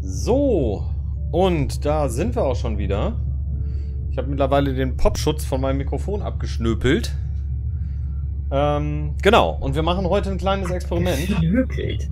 So, und da sind wir auch schon wieder. Ich habe mittlerweile den Popschutz von meinem Mikrofon abgeschnöpelt. Genau, und wir machen heute ein kleines Experiment. Geschnöpelt.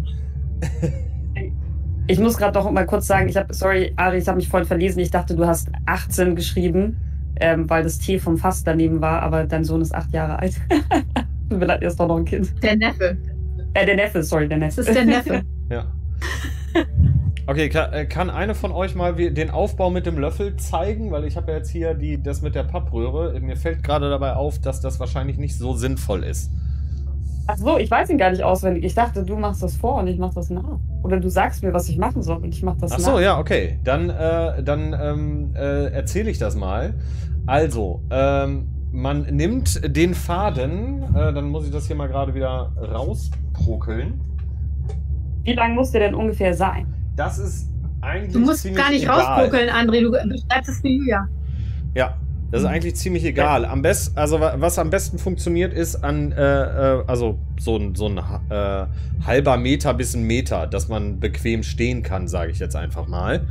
Ich muss gerade doch mal kurz sagen, sorry, Ari, ich habe mich voll verlesen. Ich dachte, du hast 18 geschrieben, weil das T vom Fass daneben war, aber dein Sohn ist 8 Jahre alt. Tut mir leid, er ist doch noch ein Kind. Der Neffe. Der Neffe, sorry, der Neffe. Das ist der Neffe. Ja. Okay, kann eine von euch mal den Aufbau mit dem Löffel zeigen? Weil ich habe ja jetzt hier das mit der Pappröhre. Mir fällt gerade dabei auf, dass das wahrscheinlich nicht so sinnvoll ist. Ach so, ich weiß ihn gar nicht auswendig. Ich dachte, du machst das vor und ich mach das nach. Oder du sagst mir, was ich machen soll und ich mach das nach. Ach so, ja, okay. Dann erzähle ich das mal. Also, man nimmt den Faden, dann muss ich das hier mal gerade wieder rausprokeln. Wie lang muss der denn ungefähr sein? Das ist eigentlich Du musst gar nicht rausprokeln, André, du beschreibst es für Julia. Ja, das ist eigentlich ziemlich egal. Was am besten funktioniert, ist also so ein halber Meter bis ein Meter, dass man bequem stehen kann, sage ich jetzt einfach mal.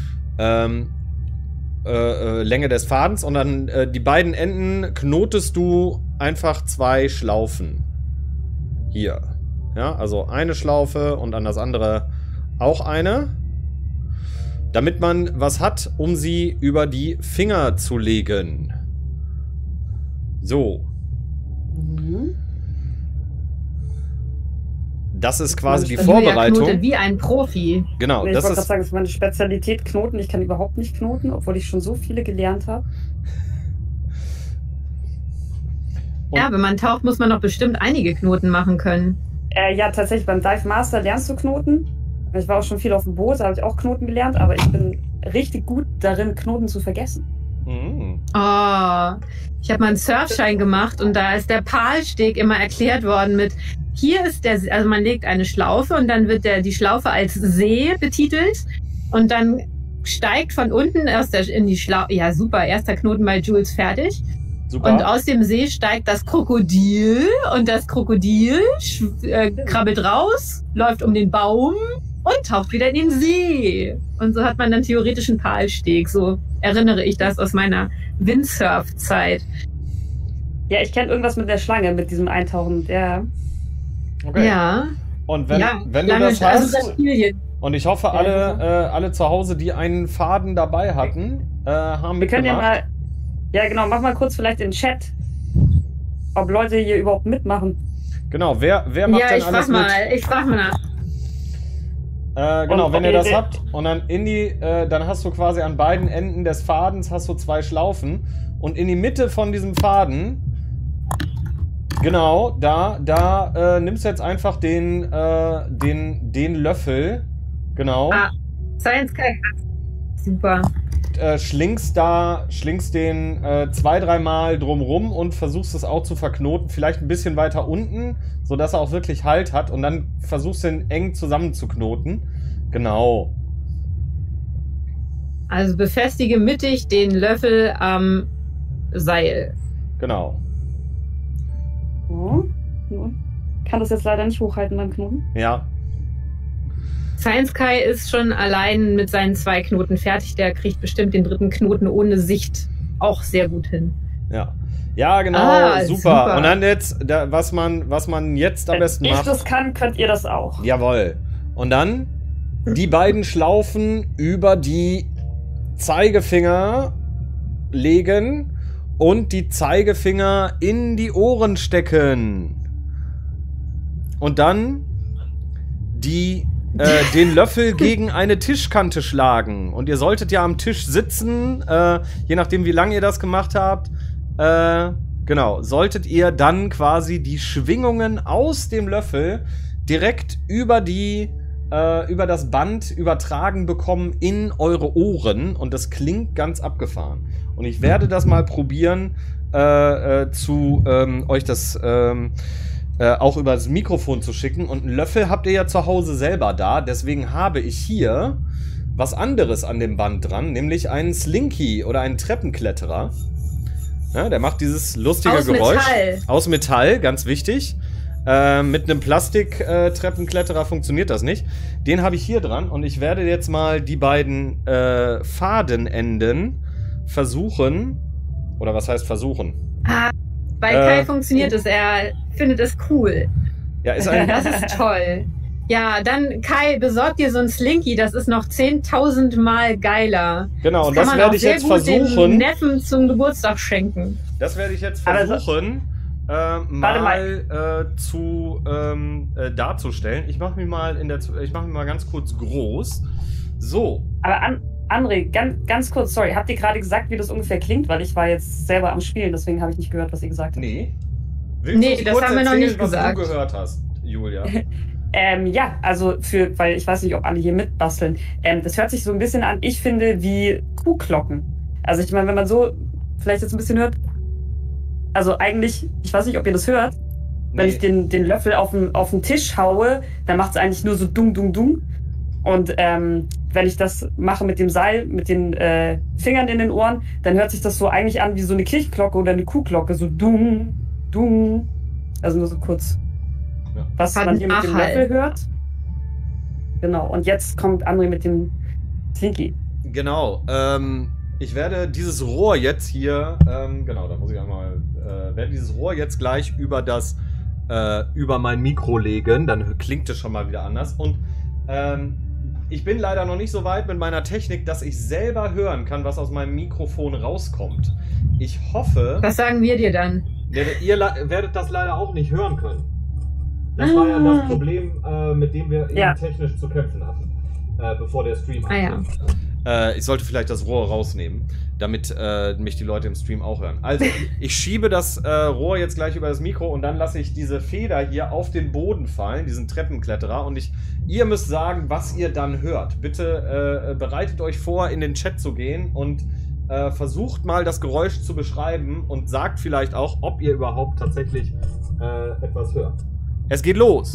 Länge des Fadens und dann die beiden Enden knotest du einfach 2 Schlaufen. Hier. Ja, also eine Schlaufe und an das andere auch eine. Damit man was hat, um sie über die Finger zu legen. So. Mhm. Das ist quasi die Vorbereitung. Knotet wie ein Profi. Genau, ich wollte gerade sagen, das ist meine Spezialität, Knoten. Ich kann überhaupt nicht knoten, obwohl ich schon so viele gelernt habe. Ja, wenn man taucht, muss man doch bestimmt einige Knoten machen können. Ja, tatsächlich, beim Dive Master lernst du Knoten. Ich war auch schon viel auf dem Boot, da habe ich auch Knoten gelernt, aber ich bin richtig gut darin, Knoten zu vergessen. Mhm. Oh, ich habe mal einen Surfschein gemacht und da ist der Palsteg immer erklärt worden mit, hier ist also man legt eine Schlaufe und dann wird die Schlaufe als See betitelt und dann steigt von unten in die Schlaufe, ja super, erster Knoten bei Jules fertig. Super. Und aus dem See steigt das Krokodil und das Krokodil krabbelt raus, läuft um den Baum und taucht wieder in den See. Und so hat man dann theoretisch einen Palsteg. So erinnere ich das aus meiner Windsurf-Zeit. Ja, ich kenne irgendwas mit der Schlange, mit diesem Eintauchen. Ja. Okay. Ja. Und wenn du das hast, und ich hoffe, alle zu Hause, die einen Faden dabei hatten, haben mitgemacht. Wir können ja mal... Ja, genau, mach mal kurz vielleicht in den Chat, ob Leute hier überhaupt mitmachen. Genau, wer macht denn alles mit? Ich frag mal nach. Genau, und wenn ihr das habt und dann dann hast du quasi an beiden Enden des Fadens hast du 2 Schlaufen und in die Mitte von diesem Faden, genau, da nimmst du jetzt einfach den Löffel, genau. Science Guy. Super. Schlingst den 2-3 Mal drumrum und versuchst es auch zu verknoten, vielleicht ein bisschen weiter unten, sodass er auch wirklich Halt hat und dann versuchst du ihn eng zusammenzuknoten. Genau. Also befestige mittig den Löffel am Seil. Genau. Oh. Kann das jetzt leider nicht hochhalten beim Knoten? Ja. Science Kai ist schon allein mit seinen 2 Knoten fertig. Der kriegt bestimmt den 3. Knoten ohne Sicht auch sehr gut hin. Ja. Ja, genau, super. Und dann jetzt, was man jetzt am besten macht. Wenn ich das kann, könnt ihr das auch. Jawohl. Und dann die beiden Schlaufen über die Zeigefinger legen und die Zeigefinger in die Ohren stecken. Und dann den Löffel gegen eine Tischkante schlagen. Und ihr solltet ja am Tisch sitzen, je nachdem wie lange ihr das gemacht habt. Genau, solltet ihr dann quasi die Schwingungen aus dem Löffel direkt über das Band übertragen bekommen in eure Ohren. Und das klingt ganz abgefahren. Und ich werde das mal probieren, euch das auch über das Mikrofon zu schicken. Und einen Löffel habt ihr ja zu Hause selber da. Deswegen habe ich hier was anderes an dem Band dran, nämlich einen Slinky oder einen Treppenkletterer. Ja, der macht dieses lustige Geräusch. Metall. Aus Metall, ganz wichtig. Mit einem Plastik-Treppenkletterer funktioniert das nicht. Den habe ich hier dran und ich werde jetzt mal die beiden Fadenenden versuchen. Oder was heißt versuchen? Bei Kai funktioniert es, er findet es cool. Ja, ist ein. Das ist toll. Ja, dann Kai, besorg dir so ein Slinky, das ist noch 10.000 Mal geiler. Genau, und das werde ich jetzt versuchen. Den Neffen zum Geburtstag schenken. Das werde ich jetzt versuchen, darzustellen. Ich mache mich mal ganz kurz groß. So. Aber André, ganz kurz, sorry, habt ihr gerade gesagt, wie das ungefähr klingt? Weil ich war jetzt selber am Spielen, deswegen habe ich nicht gehört, was ihr gesagt habt. Nee. Nee, das haben wir noch nicht gesagt. Was du gehört hast, Julia. Ja, also weil ich weiß nicht, ob alle hier mitbasteln. Das hört sich so ein bisschen an, ich finde, wie Kuhglocken. Also ich meine, wenn man so vielleicht jetzt ein bisschen hört, also eigentlich, ich weiß nicht, ob ihr das hört, wenn ich den Löffel auf den Tisch haue, dann macht es eigentlich nur so dung, dung, dung. Und wenn ich das mache mit dem Seil, mit den Fingern in den Ohren, dann hört sich das so eigentlich an wie so eine Kirchglocke oder eine Kuhglocke, so dung, dung. Also nur so kurz. Ja. Was man hier mit dem Löffel hört. Genau, und jetzt kommt André mit dem Slinky. Genau, ich werde dieses Rohr jetzt hier, genau, da muss ich einmal, werde dieses Rohr jetzt gleich über mein Mikro legen, dann klingt es schon mal wieder anders. Und ich bin leider noch nicht so weit mit meiner Technik, dass ich selber hören kann, was aus meinem Mikrofon rauskommt. Ich hoffe... Was sagen wir dir dann? Ihr werdet das leider auch nicht hören können. Das war ja das Problem, mit dem wir eben technisch zu kämpfen hatten, bevor der Stream anfing. Ich sollte vielleicht das Rohr rausnehmen, damit mich die Leute im Stream auch hören. Also, ich schiebe das Rohr jetzt gleich über das Mikro und dann lasse ich diese Feder hier auf den Boden fallen, diesen Treppenkletterer. Und ihr müsst sagen, was ihr dann hört. Bitte bereitet euch vor, in den Chat zu gehen und versucht mal das Geräusch zu beschreiben und sagt vielleicht auch, ob ihr überhaupt tatsächlich etwas hört. Es geht los!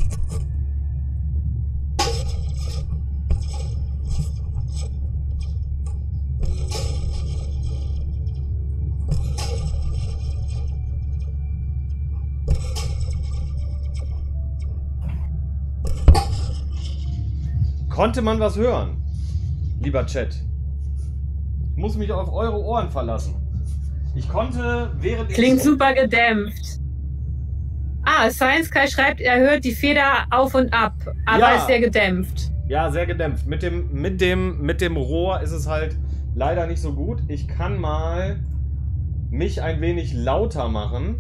Konnte man was hören? Lieber Chat. Ich muss mich auf eure Ohren verlassen. Ich konnte, während Klingt super gedämpft. Science Kai schreibt, er hört die Feder auf und ab, aber ist sehr gedämpft. Ja, sehr gedämpft. Mit dem Rohr ist es halt leider nicht so gut. Ich kann mal mich ein wenig lauter machen.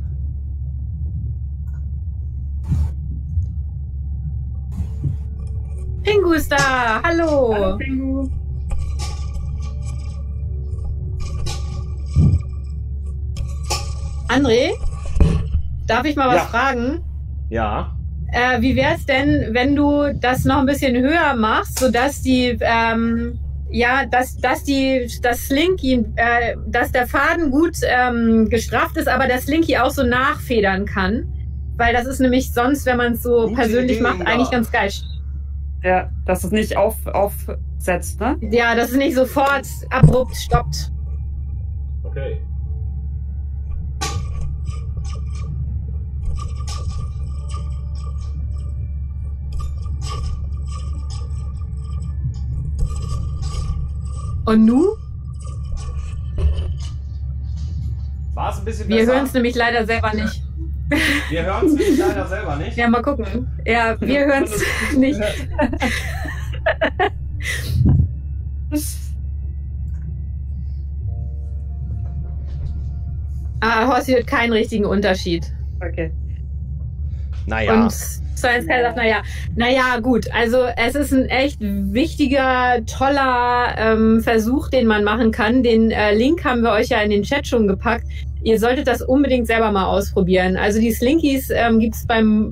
Pingu ist da! Hallo! Hallo Pingu! André? Darf ich mal was fragen? Ja. Wie wäre es denn, wenn du das noch ein bisschen höher machst, sodass das Slinky, dass der Faden gut gestrafft ist, aber das Slinky auch so nachfedern kann? Weil das ist nämlich sonst, wenn man es so persönlich macht, eigentlich ganz geil. Ja, dass es nicht aufsetzt, ne? Ja, dass es nicht sofort abrupt stoppt. Okay. Und nu? War es ein bisschen besser? Wir hören es nämlich leider selber nicht. Ja, mal gucken. Ja, wir hören es nicht. Horst hört keinen richtigen Unterschied. Okay. Naja. Und Science Kai sagt, naja, gut. Also es ist ein echt wichtiger, toller Versuch, den man machen kann. Den Link haben wir euch ja in den Chat schon gepackt. Ihr solltet das unbedingt selber mal ausprobieren. Also die Slinkies gibt es beim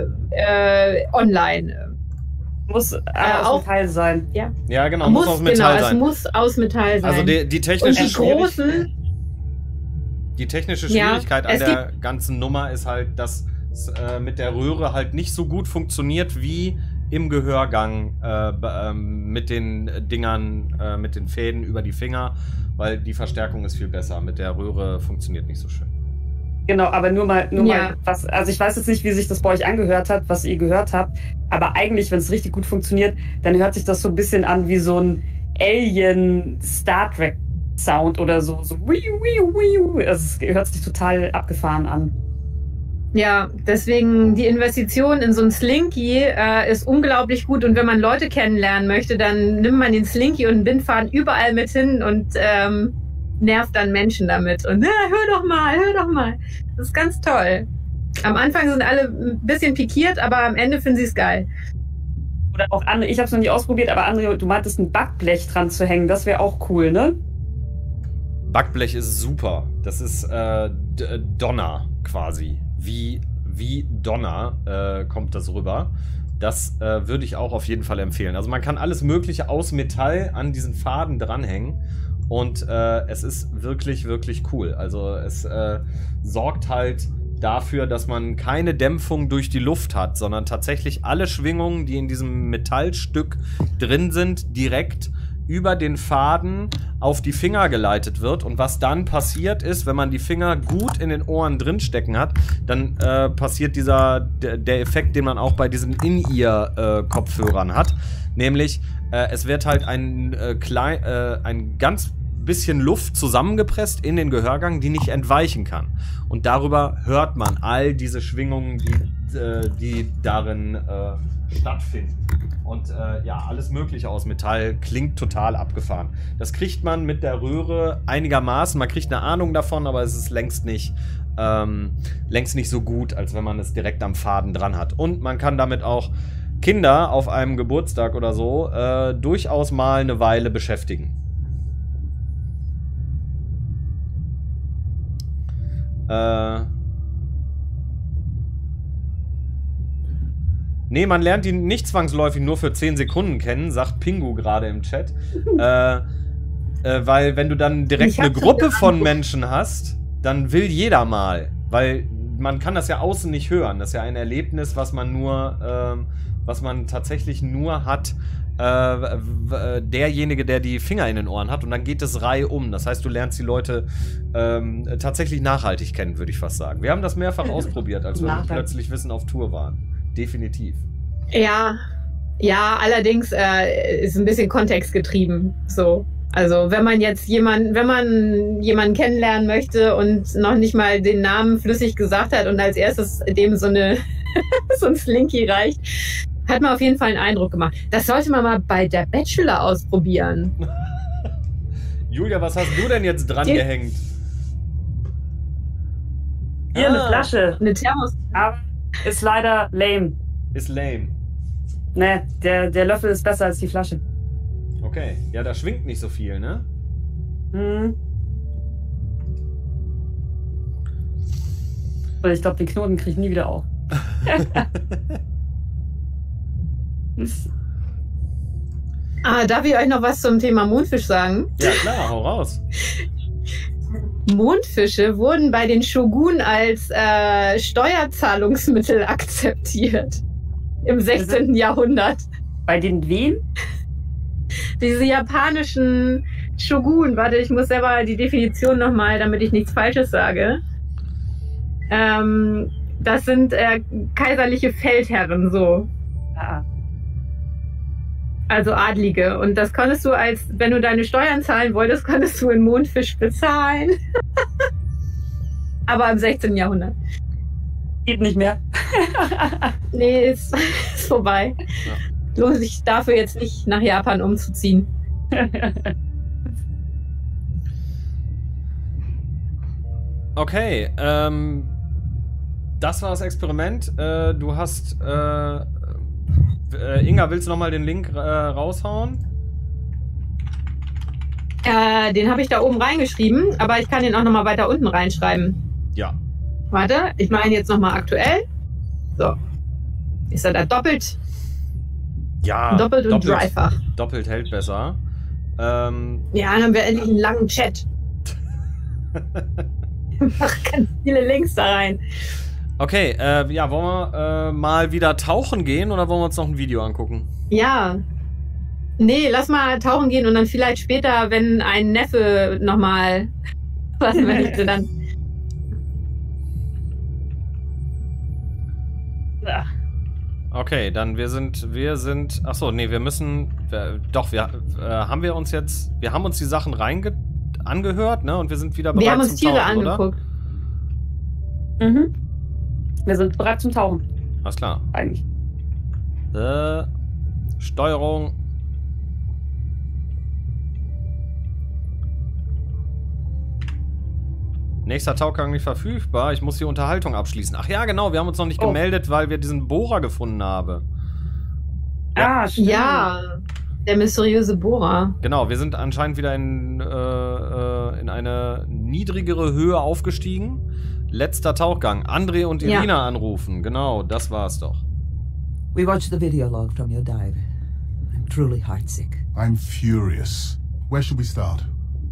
Online. Muss aus Metall sein. Ja, genau. Muss aus Metall sein. Es muss aus Metall sein. Also die technische Schwierigkeit an der ganzen Nummer ist halt, dass es mit der Röhre halt nicht so gut funktioniert wie im Gehörgang mit den Dingern, mit den Fäden über die Finger, weil die Verstärkung ist viel besser. Mit der Röhre funktioniert nicht so schön. Genau, aber nur mal Ja. was, also ich weiß jetzt nicht, wie sich das bei euch angehört hat, was ihr gehört habt, aber eigentlich, wenn es richtig gut funktioniert, dann hört sich das so ein bisschen an wie so ein Alien-Star Trek-Sound oder so. So wiu, wiu, wiu. Also es hört sich total abgefahren an. Ja, deswegen die Investition in so ein Slinky ist unglaublich gut. Und wenn man Leute kennenlernen möchte, dann nimmt man den Slinky und den Bindfaden überall mit hin und nervt dann Menschen damit. Und hör doch mal. Das ist ganz toll. Am Anfang sind alle ein bisschen pikiert, aber am Ende finden sie es geil. Oder auch andere, ich habe es noch nie ausprobiert, aber andere, du meintest ein Backblech dran zu hängen, das wäre auch cool, ne? Backblech ist super. Das ist Donner quasi. Wie Donner kommt das rüber. Das würde ich auch auf jeden Fall empfehlen. Also man kann alles Mögliche aus Metall an diesen Faden dranhängen. Und es ist wirklich, wirklich cool. Also es sorgt halt dafür, dass man keine Dämpfung durch die Luft hat, sondern tatsächlich alle Schwingungen, die in diesem Metallstück drin sind, direkt über den Faden auf die Finger geleitet wird. Und was dann passiert ist, wenn man die Finger gut in den Ohren drin stecken hat, dann passiert der Effekt, den man auch bei diesen In-Ear-Kopfhörern hat. Nämlich, es wird halt ein ganz bisschen Luft zusammengepresst in den Gehörgang, die nicht entweichen kann. Und darüber hört man all diese Schwingungen, die darin stattfinden. Und ja, alles Mögliche aus Metall klingt total abgefahren. Das kriegt man mit der Röhre einigermaßen. Man kriegt eine Ahnung davon, aber es ist längst nicht so gut, als wenn man es direkt am Faden dran hat. Und man kann damit auch Kinder auf einem Geburtstag oder so durchaus mal eine Weile beschäftigen. Nee, man lernt ihn nicht zwangsläufig nur für 10 Sekunden kennen, sagt Pingu gerade im Chat. Weil wenn du dann direkt eine Gruppe von Menschen hast, dann will jeder mal. Weil man kann das ja außen nicht hören. Das ist ja ein Erlebnis, was man tatsächlich nur hat, derjenige, der die Finger in den Ohren hat, und dann geht es reihum. Das heißt, du lernst die Leute tatsächlich nachhaltig kennen, würde ich fast sagen. Wir haben das mehrfach ausprobiert, als wir plötzlich Wissen auf Tour waren. Definitiv. Ja, allerdings ist ein bisschen kontextgetrieben. So. Also wenn man jemanden kennenlernen möchte und noch nicht mal den Namen flüssig gesagt hat und als erstes dem so ein Slinky reicht, hat man auf jeden Fall einen Eindruck gemacht. Das sollte man mal bei der Bachelor ausprobieren. Julia, was hast du denn jetzt dran gehängt? Hier eine Flasche. Eine Thermos. Aber ist leider lame. Ist lame. Ne, der Löffel ist besser als die Flasche. Okay. Ja, da schwingt nicht so viel, ne? Ich glaube, den Knoten kriege ich nie wieder auf. Darf ich euch noch was zum Thema Mondfisch sagen? Ja, klar, hau raus. Mondfische wurden bei den Shogun als Steuerzahlungsmittel akzeptiert. Im 16. Jahrhundert. Bei den wen? Diese japanischen Shogun. Warte, ich muss selber die Definition nochmal, damit ich nichts Falsches sage. Das sind kaiserliche Feldherren, so. Ah. Also Adlige. Und das konntest du wenn du deine Steuern zahlen wolltest, konntest du in Mondfisch bezahlen. Aber im 16. Jahrhundert. Geht nicht mehr. Nee, ist vorbei. Ja. Lohnt sich dafür jetzt nicht nach Japan umzuziehen. Okay, das war das Experiment. Du hast Inga, willst du nochmal den Link raushauen? Den habe ich da oben reingeschrieben, aber ich kann den auch nochmal weiter unten reinschreiben. Ja. Warte, ich mache ihn jetzt nochmal aktuell. So. Ist er da doppelt? Ja. Doppelt und dreifach. Doppelt hält besser. Ja, dann haben wir endlich einen langen Chat. Ich mache ganz viele Links da rein. Okay, ja, wollen wir mal wieder tauchen gehen oder wollen wir uns noch ein Video angucken? Ja. Nee, lass mal tauchen gehen und dann vielleicht später, wenn ein Neffe nochmal, was wenn ich dann... Okay, dann wir sind, achso, nee, wir müssen, haben wir uns jetzt, wir haben uns die Sachen angehört, ne, und wir sind wieder bereit Wir haben uns zum Tiere Tauchen, angeguckt. Oder? Mhm. Wir sind bereit zum Tauchen, Alles klar. eigentlich. Steuerung. Nächster Tauchgang nicht verfügbar. Ich muss die Unterhaltung abschließen. Ach ja, genau. Wir haben uns noch nicht gemeldet, weil wir diesen Bohrer gefunden haben. Ja. Ah, stimmt. Ja, der mysteriöse Bohrer. Genau, wir sind anscheinend wieder in eine niedrigere Höhe aufgestiegen. Letzter Tauchgang. André und Irina anrufen. Genau, das war's doch. We watched the video log from your dive. I'm truly heartsick. I'm furious. Where should we start?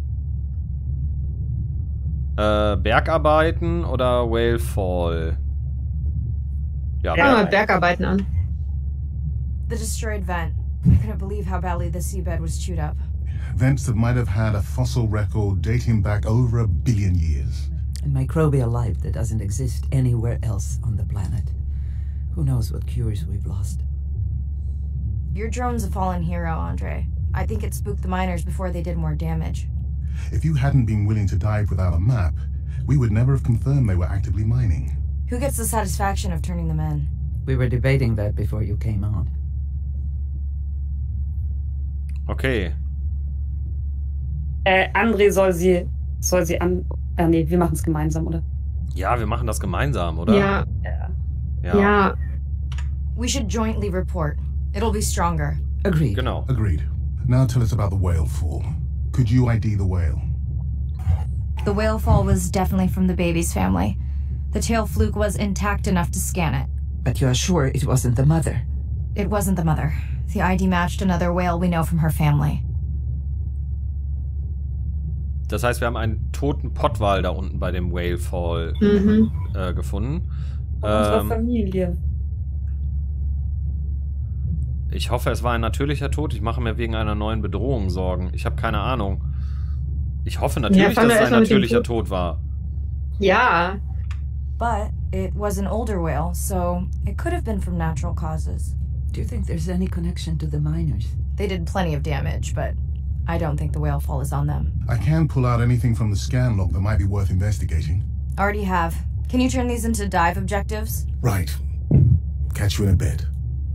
Bergarbeiten oder Whale Fall? Ja, Fangen wir mit Bergarbeiten an. The destroyed vent. I couldn't believe how badly the seabed was chewed up. Vents that might have had a fossil record dating back over 1 billion years. And microbial life that doesn't exist anywhere else on the planet. Who knows what cures we've lost. Your drone's a fallen hero, Andre. I think it spooked the miners before they did more damage. If you hadn't been willing to dive without a map, we would never have confirmed they were actively mining. Who gets the satisfaction of turning them in? We were debating that before you came on. Okay. André soll sie nee, wir machen es gemeinsam, oder? Ja, wir machen das gemeinsam, oder? Ja. Ja. Ja. We should jointly report. It'll be stronger. Agreed. Genau. Agreed. Now tell us about the whale fall. Could you ID the whale? The whale fall was definitely from the baby's family. The tail fluke was intact enough to scan it. But you are sure it wasn't the mother? It wasn't the mother. The ID matched another whale we know from her family. Das heißt, wir haben einen toten Pottwal da unten bei dem Whale Fall gefunden. Unsere Familie. Ich hoffe, es war ein natürlicher Tod. Ich mache mir wegen einer neuen Bedrohung Sorgen. Ich habe keine Ahnung. Ich hoffe natürlich, dass es ein natürlicher Tod war. Ja. But it was an older whale, so it could have been from natural causes. Do you think there's any connection to the miners? They did plenty of damage, but I don't think the whale fall is on them. I can pull out anything from the scan log that might be worth investigating. Already have. Can you turn these into dive objectives? Right. Catch you in a bit.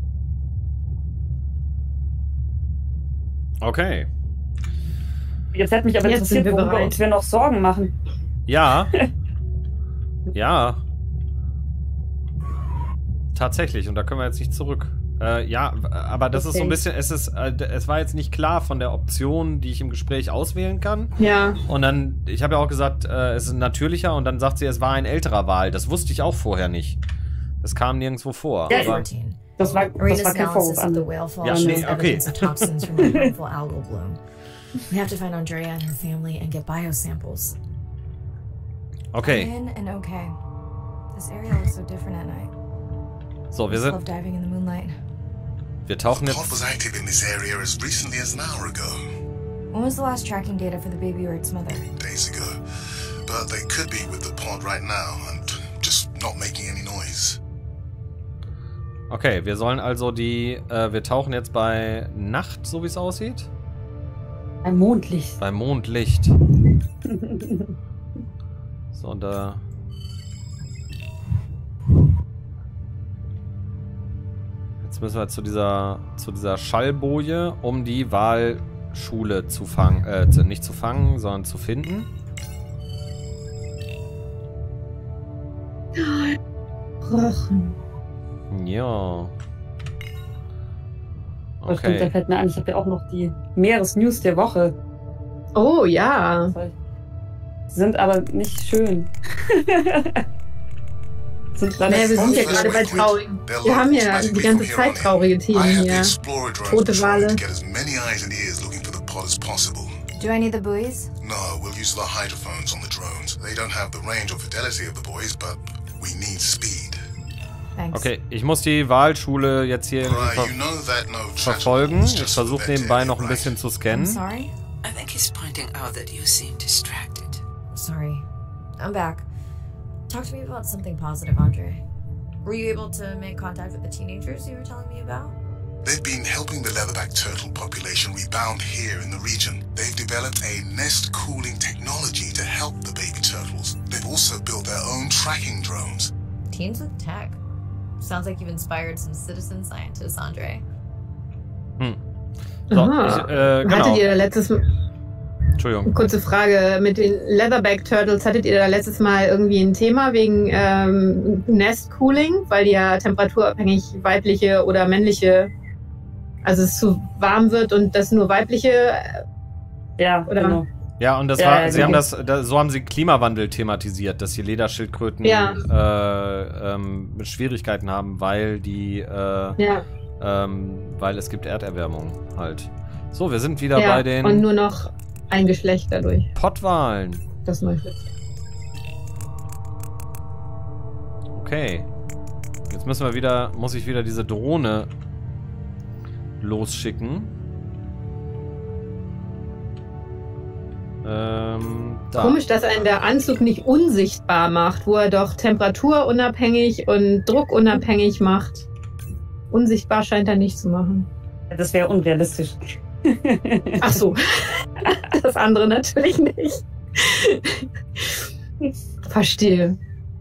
Okay. Jetzt hätte mich aber Jetzt interessiert, sind wir warum wir bereit. uns noch Sorgen machen. Ja. Ja. Tatsächlich. Und da können wir jetzt nicht zurück. Ja, aber das ist so ein bisschen, es war jetzt nicht klar von der Option, die ich im Gespräch auswählen kann. Ja. Und dann, ich habe ja auch gesagt, es ist ein natürlicher und dann sagt sie, es war ein älterer Wal. Das wusste ich auch vorher nicht. Das kam nirgendwo vor. Ja, Aber, das war Arena's kein Vorwurf analysis of an. the whale fall Ja, shows nee, okay. evidence of toxins from a harmful algal bloom. We have to find Andrea and her family and get biosamples. okay. I'm in and okay. This area looks so different at night. So, I wir just love sind, diving in the moonlight. wir tauchen The pod jetzt. was active in this area as recently as an hour ago. When was the last tracking data for the baby or its mother? Days ago. But they could be with the pod right now and just not making any noise. Okay, wir sollen also wir tauchen jetzt bei Nacht, so wie es aussieht. Ein Mondlicht. Bei Mondlicht. So, und da. Jetzt müssen wir zu dieser Schallboje, um die Walschule zu fangen. Nicht zu fangen, sondern zu finden. Rochen. Ja. Das stimmt, da Okay. fällt mir ein, ich habe ja auch noch die Meeresnews der Woche. Oh ja. Die sind aber nicht schön. Sind leider Nee, wir sind ja traurig. gerade bei traurigen. Wir haben ja die ganze Zeit traurige Themen I have the hier. Explorer drone Tote patrol Wale. to get as many eyes and ears looking for the pod as possible. Do I need the buoys? No, we'll use the hydrophones on the drones. They don't have the range or fidelity of the boys, but we need speed. Thanks. Okay, ich muss die Walschule jetzt hier irgendwie Right, you know that no verfolgen. was Ich just for versuche the nebenbei vet noch ein area, bisschen zu I'm scannen. sorry? I think he's pointing out that you seem distracted. Sorry. I'm back. Talk to me about something positive, Andre. Were you able to make contact with the teenagers you were telling me about? They've been helping the leatherback turtle population rebound here in the region. They've developed a nest cooling technology to help the baby turtles. They've also built their own tracking drones. Teens with tech. Sounds like you've inspired some citizen scientists, Andre. So, Aha. Hattet ihr da letztes Mal... Entschuldigung. Kurze Frage, mit den Leatherback Turtles, hattet ihr da letztes Mal irgendwie ein Thema wegen Nest Cooling, weil die ja temperaturabhängig weibliche oder männliche, also es zu warm wird und das nur weibliche, Ja, oder? genau. Ja, und das Ja, war, ja, sie haben genau. so haben sie Klimawandel thematisiert, dass die Lederschildkröten mit Schwierigkeiten haben, weil die, weil es gibt Erderwärmung halt. So, wir sind wieder bei den und nur noch ein Geschlecht dadurch. Pottwalen. Das möchte. Okay. Jetzt muss ich wieder diese Drohne losschicken. Da. Komisch, dass einen der Anzug nicht unsichtbar macht, wo er doch temperaturunabhängig und druckunabhängig macht. Unsichtbar scheint er nicht zu machen. Das wäre unrealistisch. Ach so. Das andere natürlich nicht. Verstehe.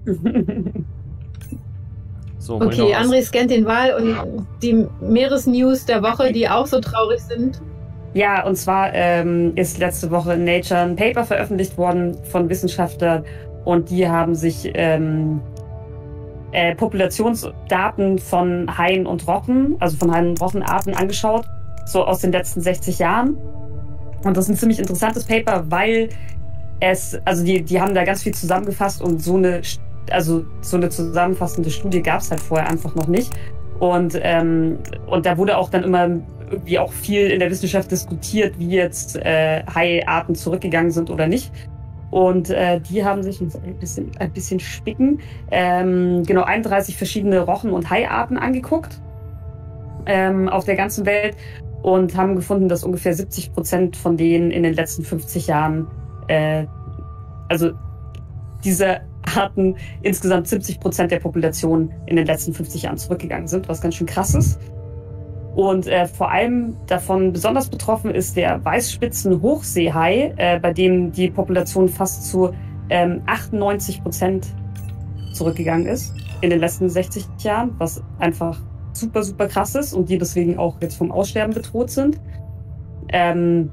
So, Okay, André scannt den Wal und die Meeresnews der Woche, die auch so traurig sind. Ja, und zwar ist letzte Woche in Nature ein Paper veröffentlicht worden von Wissenschaftlern und die haben sich Populationsdaten von Haien und Rochen, also von Haien- und Rochenarten angeschaut, so aus den letzten 60 Jahren. Und das ist ein ziemlich interessantes Paper, weil also die haben da ganz viel zusammengefasst und so eine zusammenfassende Studie gab es halt vorher einfach noch nicht. Und da wurde auch dann immer irgendwie auch viel in der Wissenschaft diskutiert, wie jetzt Haiarten zurückgegangen sind oder nicht. Und die haben sich ein bisschen spicken, 31 verschiedene Rochen- und Haiarten angeguckt auf der ganzen Welt und haben gefunden, dass ungefähr 70% von denen in den letzten 50 Jahren, also diese Arten insgesamt 70% der Population in den letzten 50 Jahren zurückgegangen sind, was ganz schön krass ist. Und vor allem davon besonders betroffen ist der Weißspitzen-Hochseehai, bei dem die Population fast zu 98% zurückgegangen ist in den letzten 60 Jahren, was einfach super, super krass ist und die deswegen auch jetzt vom Aussterben bedroht sind. Dann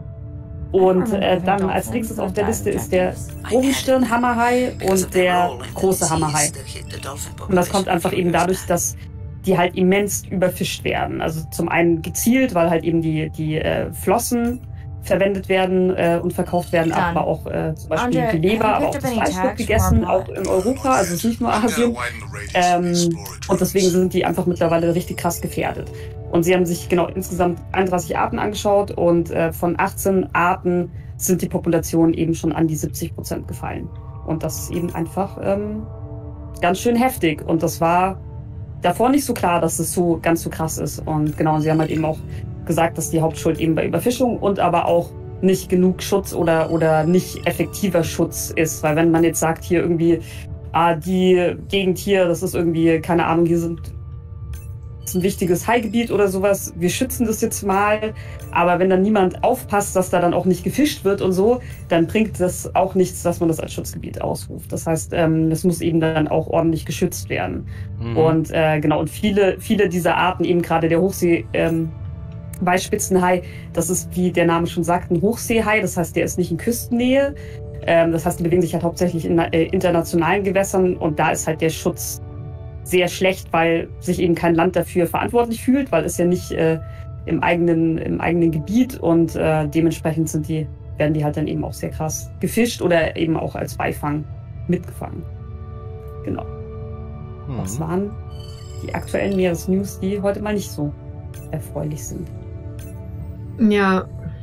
als nächstes auf der Liste ist der Bogenschirn-Hammerhai und der große Hammerhai. Und das kommt einfach eben dadurch, dass die halt immens überfischt werden. Also zum einen gezielt, weil halt eben die Flossen verwendet werden und verkauft werden, aber auch zum Beispiel die Leber, aber auch das Fleisch wird gegessen, auch in Europa, also es ist nicht nur Asien. Und deswegen sind die einfach mittlerweile richtig krass gefährdet. Und sie haben sich genau insgesamt 31 Arten angeschaut und von 18 Arten sind die Populationen eben schon an die 70% gefallen. Und das ist eben einfach ganz schön heftig. Und das war davor nicht so klar, dass es so ganz so krass ist. Und genau, sie haben halt eben auch gesagt, dass die Hauptschuld eben bei Überfischung und aber auch nicht genug Schutz oder nicht effektiver Schutz ist. Weil wenn man jetzt sagt, hier irgendwie, die Gegend hier, das ist irgendwie, keine Ahnung, hier ist ein wichtiges Haigebiet oder sowas, wir schützen das jetzt mal, aber wenn dann niemand aufpasst, dass da dann auch nicht gefischt wird und so, dann bringt das auch nichts, dass man das als Schutzgebiet ausruft. Das heißt, es muss eben dann auch ordentlich geschützt werden. Und genau, und viele dieser Arten, eben gerade der Hochsee Weißspitzenhai, das ist, wie der Name schon sagt, ein Hochseehai, das heißt, der ist nicht in Küstennähe. Das heißt, die bewegen sich halt hauptsächlich in internationalen Gewässern und da ist halt der Schutz sehr schlecht, weil sich eben kein Land dafür verantwortlich fühlt, weil es ja nicht im eigenen Gebiet und dementsprechend werden die halt dann eben auch sehr krass gefischt oder eben auch als Beifang mitgefangen. Genau. Das waren die aktuellen Meeresnews, die heute mal nicht so erfreulich sind. Ja.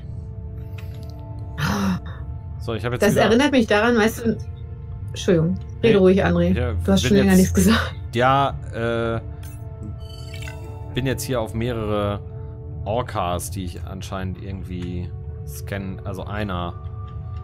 So, ich habe jetzt Das erinnert mich daran, weißt du... Entschuldigung, rede ruhig, André. Ja, du hast schon länger nichts gesagt. Ja, bin jetzt hier auf mehrere Orcas, die ich anscheinend irgendwie scannen. Also einer.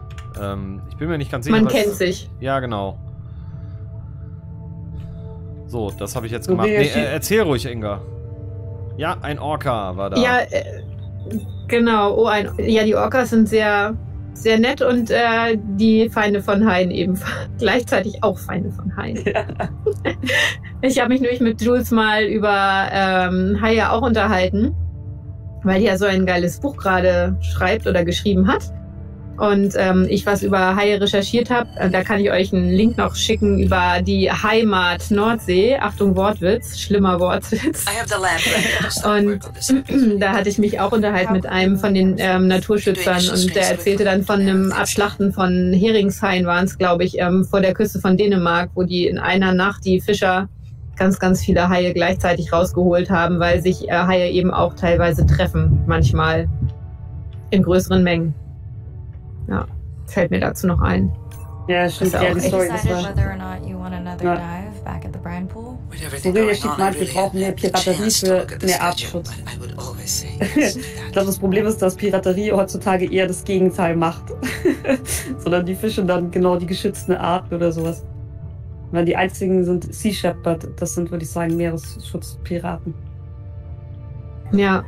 Ich bin mir nicht ganz sicher. Man kennt sich. Ja, genau. So, das habe ich jetzt So gemacht. Nee, reagiert- erzähl ruhig, Inga. Ja, ein Orca war da. Ja, genau. Oh, ja, die Orcas sind sehr, sehr nett und die Feinde von Haien eben gleichzeitig auch Feinde von Haien. Ja. Ich habe mich nämlich mit Jules mal über Haie auch unterhalten, weil die ja so ein geiles Buch gerade schreibt oder geschrieben hat. Und ich was über Haie recherchiert habe. Da kann ich euch einen Link noch schicken über die Heimat Nordsee. Achtung, Wortwitz, schlimmer Wortwitz. I have the lab ready to start work on this. Und da hatte ich mich auch unterhalten mit einem von den Naturschützern und der erzählte dann von einem Abschlachten von Heringshaien waren es, glaube ich, vor der Küste von Dänemark, wo die in einer Nacht die Fischer ganz, ganz viele Haie gleichzeitig rausgeholt haben, weil sich Haie eben auch teilweise treffen, manchmal in größeren Mengen. Ja, fällt mir dazu noch ein. Ja, stimmt. Das ist Ja, auch die echt Story, das Decided war... whether or not you want another Ja. dive back at the brine pool? With everything Aurelia going schiebt on, I meint, wir really brauchen mehr hadn't had the Piraterie chance to für look at the mehr schedule, Artschutz. but I would always say yes to that. Ich glaube, das Problem ist, dass Piraterie heutzutage eher das Gegenteil macht. Sondern die fischen dann genau die geschützten Arten oder sowas. Weil die einzigen sind Sea Shepherd, das sind, würde ich sagen, Meeresschutzpiraten. Ja,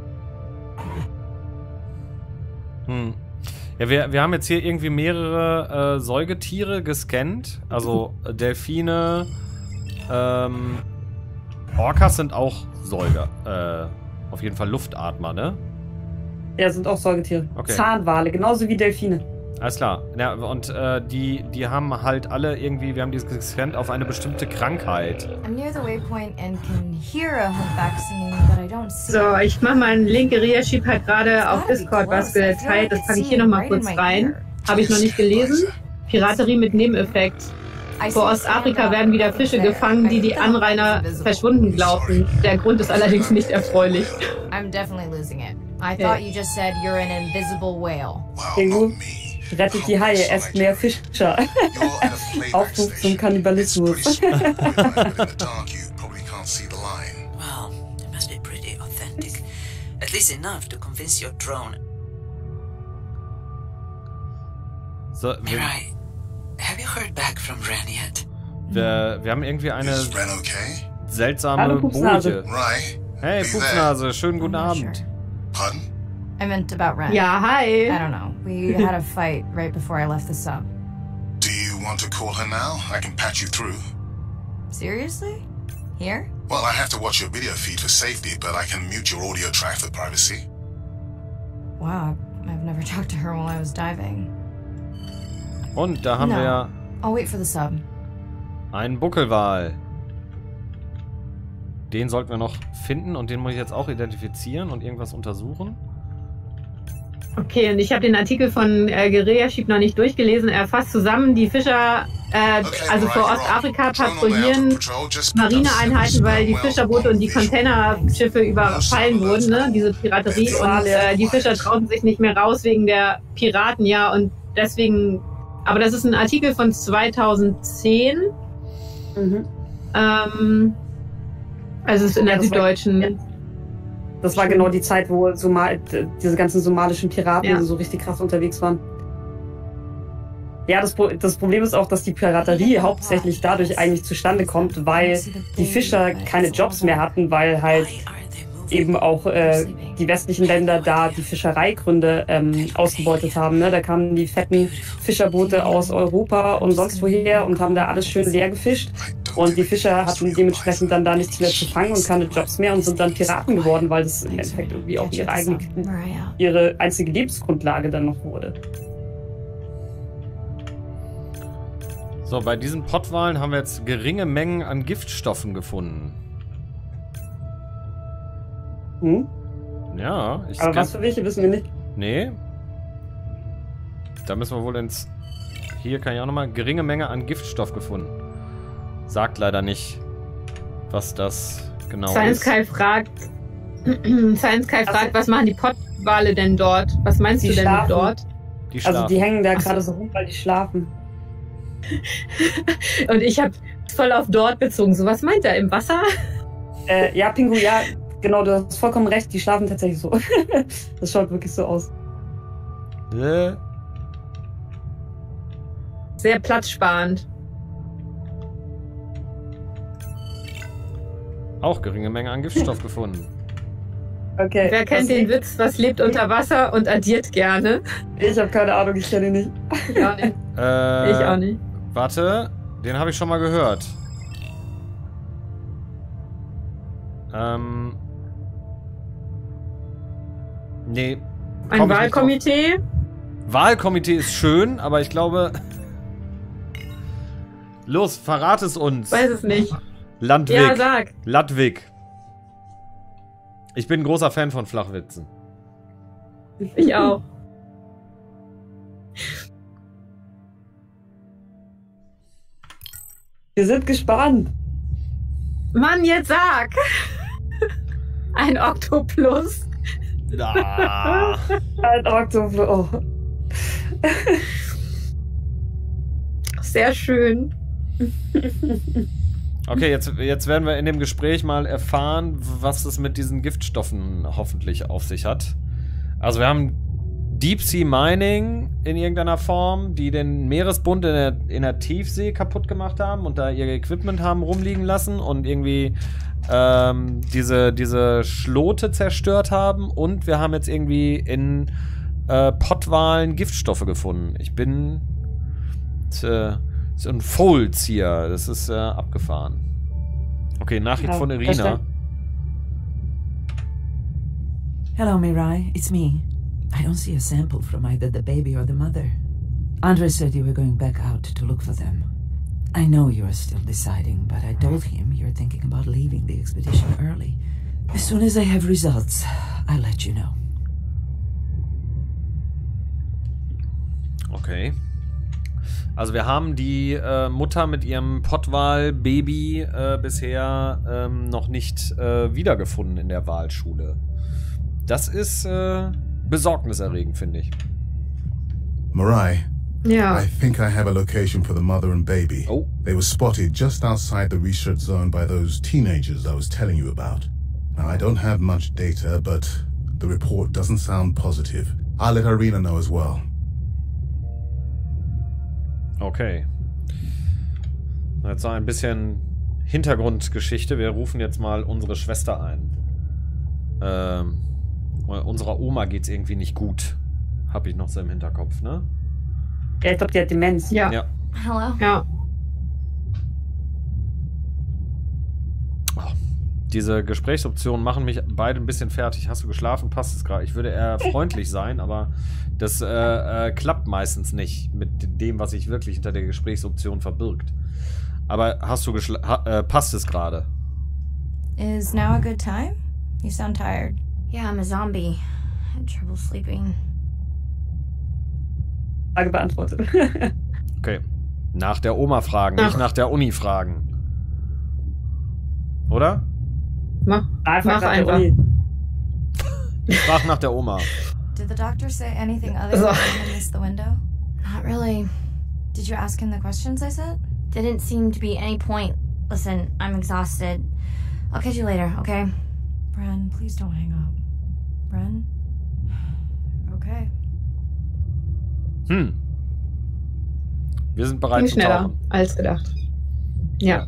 Hm. Ja, wir haben jetzt hier irgendwie mehrere Säugetiere gescannt. Also Delfine, Orcas sind auch Säuger. Auf jeden Fall Luftatmer, ne? Ja, sind auch Säugetiere. Okay. Zahnwale, genauso wie Delfine. Alles klar. Ja, und die haben halt alle irgendwie, wir haben die gescannt auf eine bestimmte Krankheit. I'm near the waypoint and can hear a humpback singing, but I don't see so, it. ich mache mal einen Link. Ria schiebt halt gerade It's auf gotta be Discord was close. I feel geteilt. like Das it's packe ich hier singing nochmal right in kurz my rein. ear. Habe ich noch nicht gelesen. Piraterie mit Nebeneffekt. I Vor see Ostafrika stand werden wieder up Fische there. gefangen, die I die think Anrainer it's invisible. verschwunden glaubten. Der Grund ist allerdings nicht erfreulich. I'm definitely losing it. I thought you just said you're an invisible whale. Well, Ingo, not me. rettet die Haie, esst mehr Fischer. You're at a playback Aufruf zum station. Kannibalismus. It's pretty small, but in the dark you probably can't see the line. Well, it must be pretty authentic. At least enough to convince your drone. So, Mirai, have you heard back from Ren yet? wir haben irgendwie eine Is Ren okay? seltsame Hallo, Pupsnase. Boje. Right. Hey, Pupsnase, schönen guten I'm not Abend. sure. Pardon? I meant about Ren. Ja, hi. I don't know. We had a fight right before I left the sub. Do you want to call her now? I can patch you through. Seriously? Here? Well, I have to watch your video feed for safety, but I can mute your audio track for privacy. Wow, I've never talked to her while I was diving. Und da haben No. wir I'll wait for the sub. einen Buckelwal. Den sollten wir noch finden und den muss ich jetzt auch identifizieren und irgendwas untersuchen. Okay, und ich habe den Artikel von Guerilla Sheep noch nicht durchgelesen. Er fasst zusammen, die Fischer, also vor Ostafrika patrouillieren Marineeinheiten, weil die Fischerboote und die Containerschiffe überfallen wurden, ne? Diese Piraterie. Und die Fischer trauten sich nicht mehr raus wegen der Piraten, ja. Und deswegen, aber das ist ein Artikel von 2010. Mhm. Also es ist in der Ja, das war- Süddeutschen. Das war genau die Zeit, wo diese ganzen somalischen Piraten Ja. so richtig krass unterwegs waren. Ja, das Problem ist auch, dass die Piraterie hauptsächlich dadurch eigentlich zustande kommt, weil die Fischer keine Jobs mehr hatten, weil halt Why are they moving? eben auch die westlichen Länder da die Fischereigründe ausgebeutet haben. Ne? Da kamen die fetten Fischerboote aus Europa und sonst woher und haben da alles schön leer gefischt. Und die Fischer hatten dementsprechend dann da nichts mehr zu fangen und keine Jobs mehr und sind dann Piraten geworden, weil das im Endeffekt irgendwie auch Mariah. ihre einzige Lebensgrundlage dann noch wurde. So, bei diesen Pottwalen haben wir jetzt geringe Mengen an Giftstoffen gefunden. Hm? Ja, ich Aber was für welche wissen wir nicht. Nee. Da müssen wir wohl ins... Hier kann ich auch nochmal... Geringe Menge an Giftstoff gefunden. Sagt leider nicht, was das genau Science ist. Kai fragt, was machen die Pottwale denn dort? Was meinst Die du denn schlafen. dort? Die schlafen. Also die hängen da Ach so. gerade so rum, weil die schlafen. Und ich habe voll auf dort bezogen. So, was meint er? Im Wasser? Ja, Pingu, ja, genau, du hast vollkommen recht, die schlafen tatsächlich so. Das schaut wirklich so aus. Sehr platzsparend. Auch geringe Menge an Giftstoff gefunden. Okay. Wer kennt den Witz, was lebt unter Wasser und addiert gerne? Ich habe keine Ahnung, ich kenne ihn nicht. Ich auch nicht. Ich auch nicht. Warte, den habe ich schon mal gehört. Nee. Ein Wahlkomitee? Wahlkomitee ist schön, aber ich glaube... Los, verrat es uns. Weiß es nicht. Landwig. Ja, sag. Ludwig. Ich bin ein großer Fan von Flachwitzen. Ich auch. Wir sind gespannt. Mann, jetzt sag! Ein Oktoplus. Ah. Ein Oktopus. Oh. Sehr schön. Okay, jetzt werden wir in dem Gespräch mal erfahren, was es mit diesen Giftstoffen hoffentlich auf sich hat. Also wir haben Deep Sea Mining in irgendeiner Form, die den Meeresbund in der Tiefsee kaputt gemacht haben und da ihr Equipment haben rumliegen lassen und irgendwie diese Schlote zerstört haben. Und wir haben jetzt irgendwie in Pottwalen Giftstoffe gefunden. Ich bin so ein Vollzieher. Das ist abgefahren. Okay, Nachricht von Irina. Hello, Mirai. It's me. I don't see a sample from either the baby or the mother. Andre said you were going back out to look for them. I know you are still deciding, but I told him you're thinking about leaving the expedition early. As soon as I have results, I'll let you know. Okay. Also wir haben die Mutter mit ihrem Pottwal-Baby bisher noch nicht wiedergefunden in der Walschule. Das ist besorgniserregend, finde ich. Mirai, Ja. I think I have a location for the mother and baby. Oh. They were spotted just outside the research zone by those teenagers I was telling you about. Now, I don't have much data, but the report doesn't sound positive. I'll let Irina know as well. Okay. Jetzt noch ein bisschen Hintergrundgeschichte. Wir rufen jetzt mal unsere Schwester ein. Unserer Oma geht's irgendwie nicht gut. Hab ich noch so im Hinterkopf, ne? Ja, ich glaube, die hat Demenz. Ja. Ja. Hello? Ja. Oh, diese Gesprächsoptionen machen mich beide ein bisschen fertig. Hast du geschlafen? Passt es gerade? Ich würde eher freundlich sein, aber das klappt meistens nicht mit dem, was sich wirklich hinter der Gesprächsoption verbirgt. Aber hast du passt es gerade? Is now a good time? You sound tired. Yeah, I'm a zombie. I had trouble sleeping. Frage beantwortet. Okay. Nach der Oma fragen, nicht nach der Uni fragen. Oder? Mach Mach einfach. Ich frag nach der Oma. Did the doctor say anything other than he missed the window? Not really. Did you ask him the questions I said? Didn't seem to be any point. Listen, I'm exhausted. I'll catch you later, okay? Bren, please don't hang up. Bren? Okay. Wir sind bereit Ging zu schneller tauchen. als gedacht. Ja.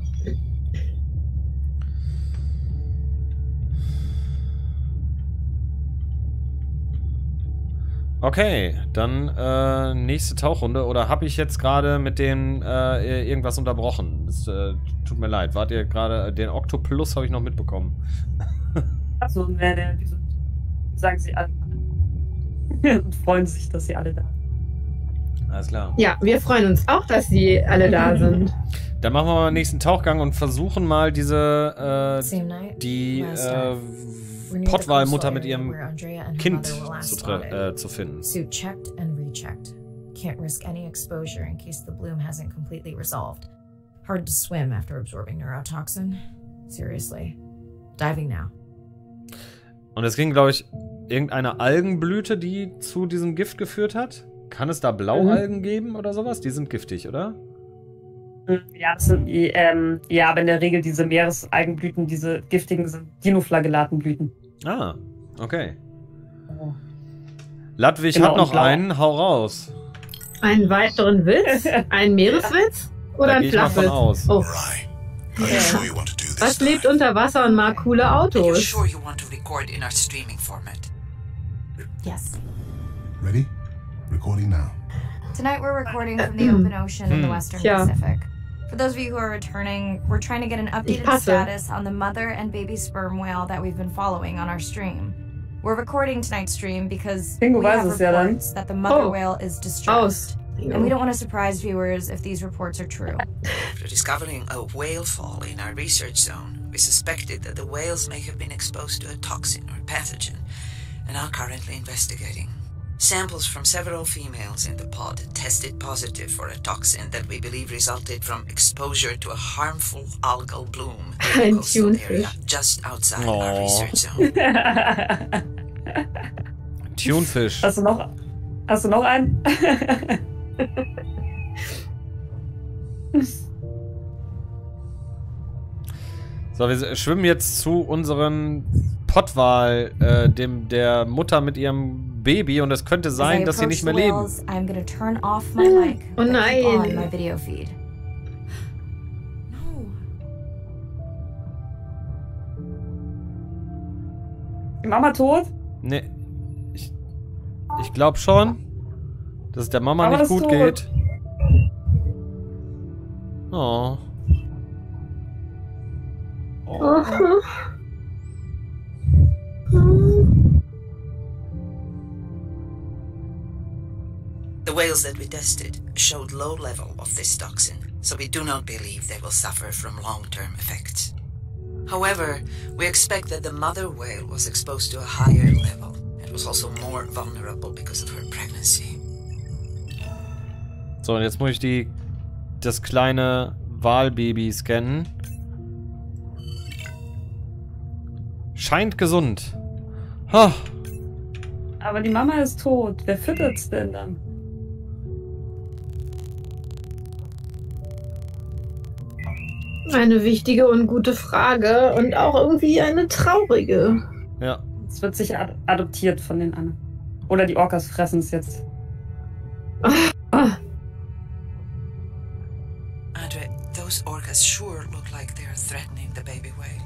Okay, dann nächste Tauchrunde. Oder habe ich jetzt gerade mit dem irgendwas unterbrochen? Das tut mir leid. Wart ihr gerade... Den Octoplus habe ich noch mitbekommen. Achso, die sagen sie alle. Und freuen sich, dass sie alle da sind. Alles klar. Ja, wir freuen uns auch, dass sie alle da sind. Dann machen wir mal den nächsten Tauchgang und versuchen mal diese... Same night. die We're near the Pottwal-Mutter coastal mit area ihrem where Andrea and her Kind mother were last spotted. zu finden. Suit checked and rechecked. Can't risk any exposure in case the bloom hasn't completely resolved. Hard to swim after absorbing neurotoxin. Seriously. Diving now. Und es ging, glaube ich, irgendeine Algenblüte, die zu diesem Gift geführt hat. Kann es da Blaualgen geben oder sowas? Die sind giftig, oder? Ja, das sind, ja, aber in der Regel diese Meeresalgenblüten, diese giftigen, sind Dinoflagellatenblüten. Ah, okay. Ludwig Genau, hat noch und blau. einen, hau raus. Einen weiteren Witz? Ein Meereswitz? Oder Da ein gehe ich mal von Flachwitz? aus. Oh. Mirai, are you sure you want to do this Was time. lebt unter Wasser und mag coole Are you Autos? sure you want to record in our streaming format? Yes. Ready? Recording now. Tonight we're recording from the open ocean in the Western Tja. Pacific. For those of you who are returning, we're trying to get an updated passe. status on the mother and baby sperm whale that we've been following on our stream. We're recording tonight's stream because Bingo we weiß have es ja dann. reports that the mother Oh. whale is distressed. Aus. And we don't want to surprise viewers if these reports are true. After discovering a whale fall in our research zone, we suspected that the whales may have been exposed to a toxin or pathogen, and are currently investigating. Samples from several females in the pod tested positive for a toxin that we believe resulted from exposure to a harmful algal bloom in Ein a coastal Tunefisch. area just outside our Oh. research zone. Tunefisch. Hast du noch einen? So, wir schwimmen jetzt zu unseren Pottwal, der Mutter mit ihrem Baby, und es könnte sein, dass sie nicht mehr leben. I'm gonna turn off my mic, Oh but keep on nein. my video feed. No. Die Mama tot? Nee. Ich glaube schon, dass es der Mama Aber nicht ist gut tot. geht. Oh. The whales that we tested showed low level of this toxin, so we do not believe they will suffer from long-term effects. However, we expect that the mother whale was exposed to a higher level and was also more vulnerable because of her pregnancy. So, und jetzt muss ich das kleine Walbaby scannen. Scheint gesund. Ha. Aber die Mama ist tot. Wer füttert's denn dann? Eine wichtige und gute Frage und auch irgendwie eine traurige. Ja. Es wird sicher adoptiert von den anderen. Oder die Orcas fressen es jetzt. Ah, Andre, those orcas sure look like they are threatening the baby whale.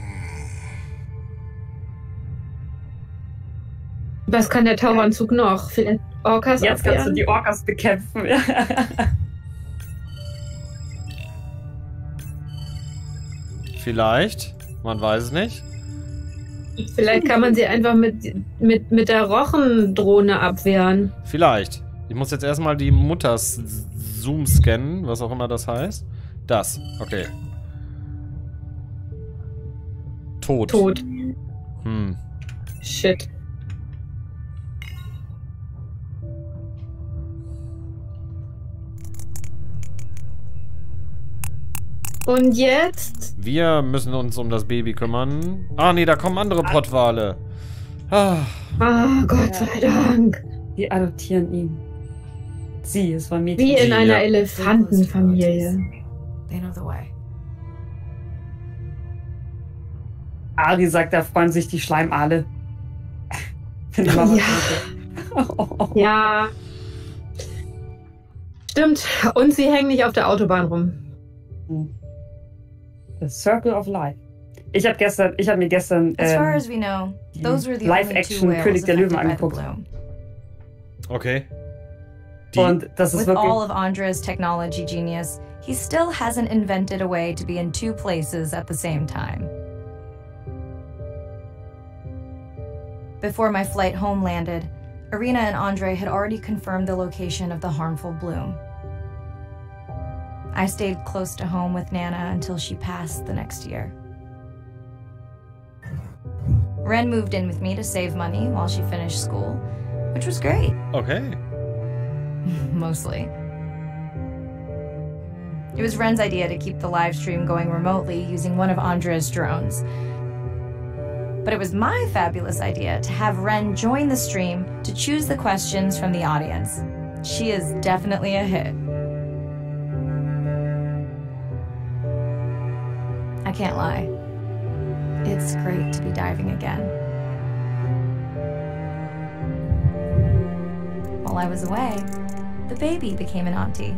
was kann der Taucheranzug noch? Vielleicht Orcas Jetzt kannst du abwehren? die Orcas bekämpfen. Vielleicht. Man weiß es nicht. Vielleicht kann man sie einfach mit der Rochendrohne abwehren. Vielleicht. Ich muss jetzt erstmal die Mutters Zoom scannen, was auch immer das heißt. Das. Okay. Tot. Tot. Hm. Shit. Und jetzt? Wir müssen uns um das Baby kümmern. Ah, nee, da kommen andere Pottwale. Ah. Ah, Gott sei Dank. Die adoptieren ihn. Sie, es war ein Mädchen. Wie in Ja. einer Elefantenfamilie. They know the way. Ari sagt, da freuen sich die Schleimale. Wenn die Mama Ja. tot ist. Ja. Stimmt. Und sie hängen nicht auf der Autobahn rum. The Circle of Life. Ich habe mir gestern As far as we know, those were the only two Live-Action whales König der Löwen affected by the angeguckt. bloom. Okay. Und das ist With wirklich. all of Andre's technology genius, he still hasn't invented a way to be in two places at the same time. Before my flight home landed, Irina and Andre had already confirmed the location of the harmful bloom. I stayed close to home with Nana until she passed the next year. Ren moved in with me to save money while she finished school, which was great. Okay. Mostly. It was Ren's idea to keep the live stream going remotely using one of Andre's drones. But it was my fabulous idea to have Ren join the stream to choose the questions from the audience. She is definitely a hit. I can't lie. It's great to be diving again. While I was away, the baby became an auntie.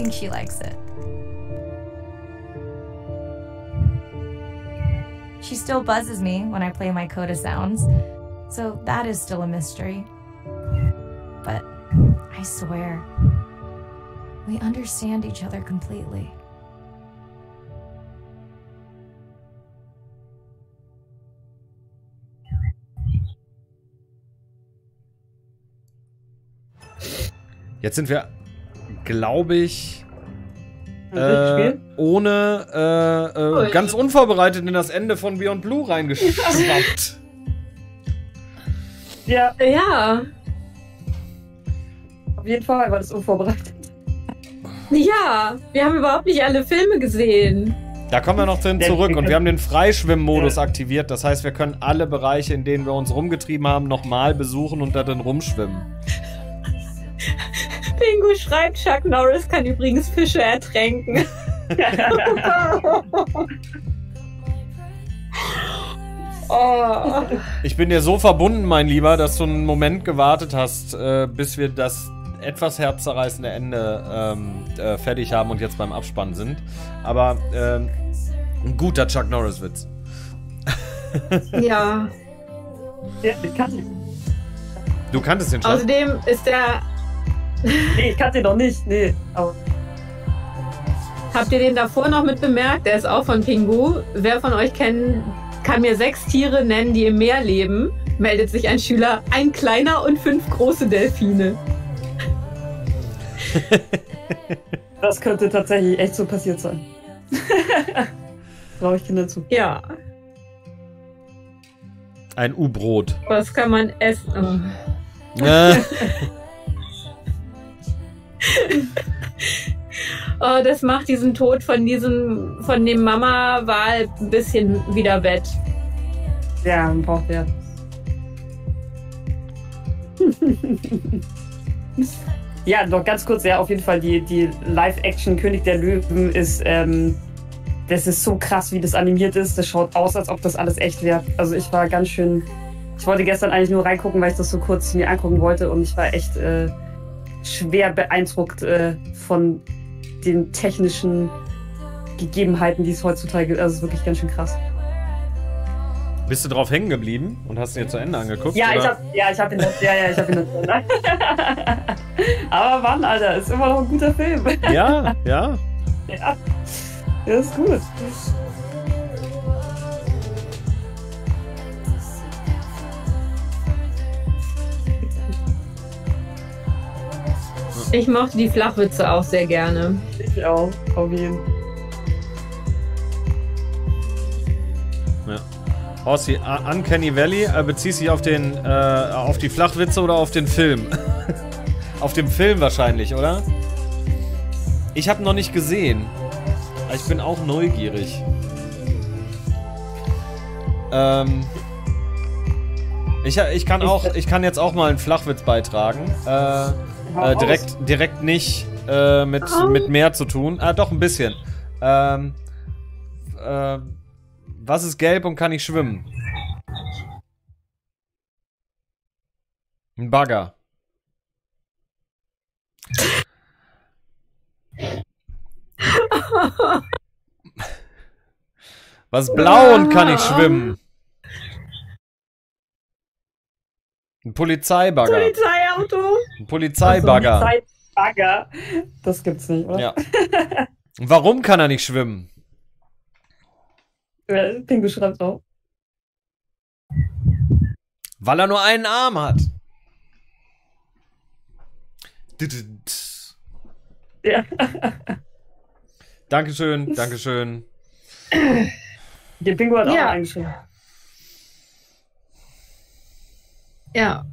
think she likes it. She still buzzes me when I play my coda sounds, so that is still a mystery. But I swear, we understand each other completely. Jetzt sind wir, glaube ich, Spiel? ohne ganz unvorbereitet in das Ende von Beyond Blue reingeschwappt. Ja, Ja. auf jeden Fall war das unvorbereitet. Ja, wir haben überhaupt nicht alle Filme gesehen. Da kommen wir noch zurück und wir haben den Freischwimmmodus aktiviert. Das heißt, wir können alle Bereiche, in denen wir uns rumgetrieben haben, nochmal besuchen und da drin rumschwimmen. Pingu schreibt, Chuck Norris kann übrigens Fische ertränken. Oh. Ich bin dir so verbunden, mein Lieber, dass du einen Moment gewartet hast, bis wir das etwas herzzerreißende Ende fertig haben und jetzt beim Abspann sind. Aber ein guter Chuck Norris-Witz. Ja. Ja, ich kannte ihn. Du kanntest den schon? Außerdem ist der... Nee, ich kannte ihn noch nicht. Nee. Aber Habt ihr den davor noch mit bemerkt? Der ist auch von Pingu. Wer von euch kann mir 6 Tiere nennen, die im Meer leben? Meldet sich ein Schüler. Ein kleiner und 5 große Delfine. das könnte tatsächlich echt so passiert sein. Traue ich Kinder zu. Ja. Ein U-Brot. Was kann man essen? Oh, das macht diesen Tod von dem Mama-Wal ein bisschen wieder wett. Ja, man braucht ja. Ja, noch ganz kurz, ja, auf jeden Fall die Live-Action König der Löwen ist, das ist so krass, wie das animiert ist. Das schaut aus, als ob das alles echt wäre. Also ich war ganz schön, ich wollte gestern eigentlich nur reingucken, weil ich das so kurz mir angucken wollte und ich war echt schwer beeindruckt von den technischen Gegebenheiten, die es heutzutage gibt. Also es ist wirklich ganz schön krass. Bist du drauf hängen geblieben und hast ihn jetzt zu Ende angeguckt? Ja, oder? ich hab ihn noch. Aber Mann, Alter, ist immer noch ein guter Film. Ja. Ja, der ist gut. Ich mochte die Flachwitze auch sehr gerne. Ich auch, auf jeden Fall. Ja. Horsti, Uncanny Valley, beziehst dich auf auf die Flachwitze oder auf den Film? Auf dem Film wahrscheinlich, oder? Ich habe noch nicht gesehen. Ich bin auch neugierig. Ich kann jetzt auch mal einen Flachwitz beitragen. Direkt nicht mit mehr zu tun. Doch ein bisschen. Was ist gelb und kann nicht schwimmen? Ein Bagger. Was ist blau und kann nicht schwimmen? Ein Polizeibagger. Polizeiauto. Ein Polizeibagger. Polizeibagger. Das gibt's nicht, oder? Ja. Warum kann er nicht schwimmen? Pingu schreibt auch. Weil er nur einen Arm hat. Ja. Dankeschön, Dankeschön. Der Pingu hat auch Ja. eingeschrieben. Ja.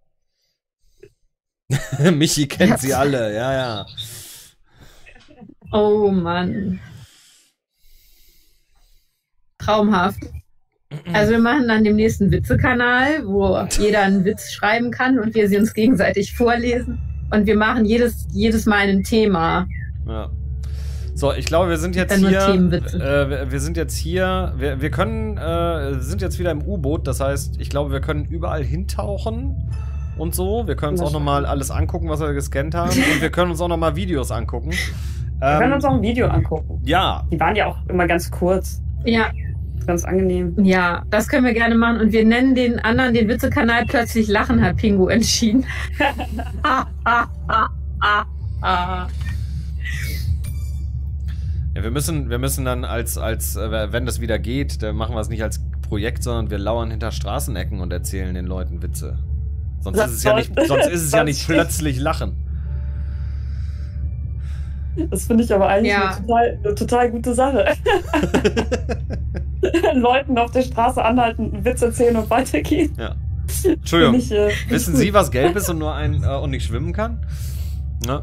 Michi kennt sie alle, ja. Oh Mann. Traumhaft. Also wir machen dann demnächst einen Witze-Kanal, wo jeder einen Witz schreiben kann und wir sie uns gegenseitig vorlesen. Und wir machen jedes Mal ein Thema. Ja. So, ich glaube, wir sind jetzt Dann nur hier. Themenwitze. Wir sind jetzt hier. Wir können, sind jetzt wieder im U-Boot. Das heißt, ich glaube, wir können überall hintauchen und so. Wir können uns auch nochmal alles angucken, was wir gescannt haben. Und wir können uns auch nochmal Videos angucken. Wir können uns auch ein Video angucken. Ja. Die waren ja auch immer ganz kurz. Ja. Ganz angenehm. Ja, das können wir gerne machen. Und wir nennen den anderen den Witzekanal plötzlich Lachen, hat Pingu entschieden. Ja, wir müssen dann wenn das wieder geht, dann machen wir es nicht als Projekt, sondern wir lauern hinter Straßenecken und erzählen den Leuten Witze. Sonst ist es ja nicht plötzlich Lachen. Das finde ich aber eigentlich eine total gute Sache. Leuten auf der Straße anhalten, einen Witz erzählen und weitergehen. Ja. Entschuldigung, wissen Sie, was gelb ist und und nicht schwimmen kann? Ja.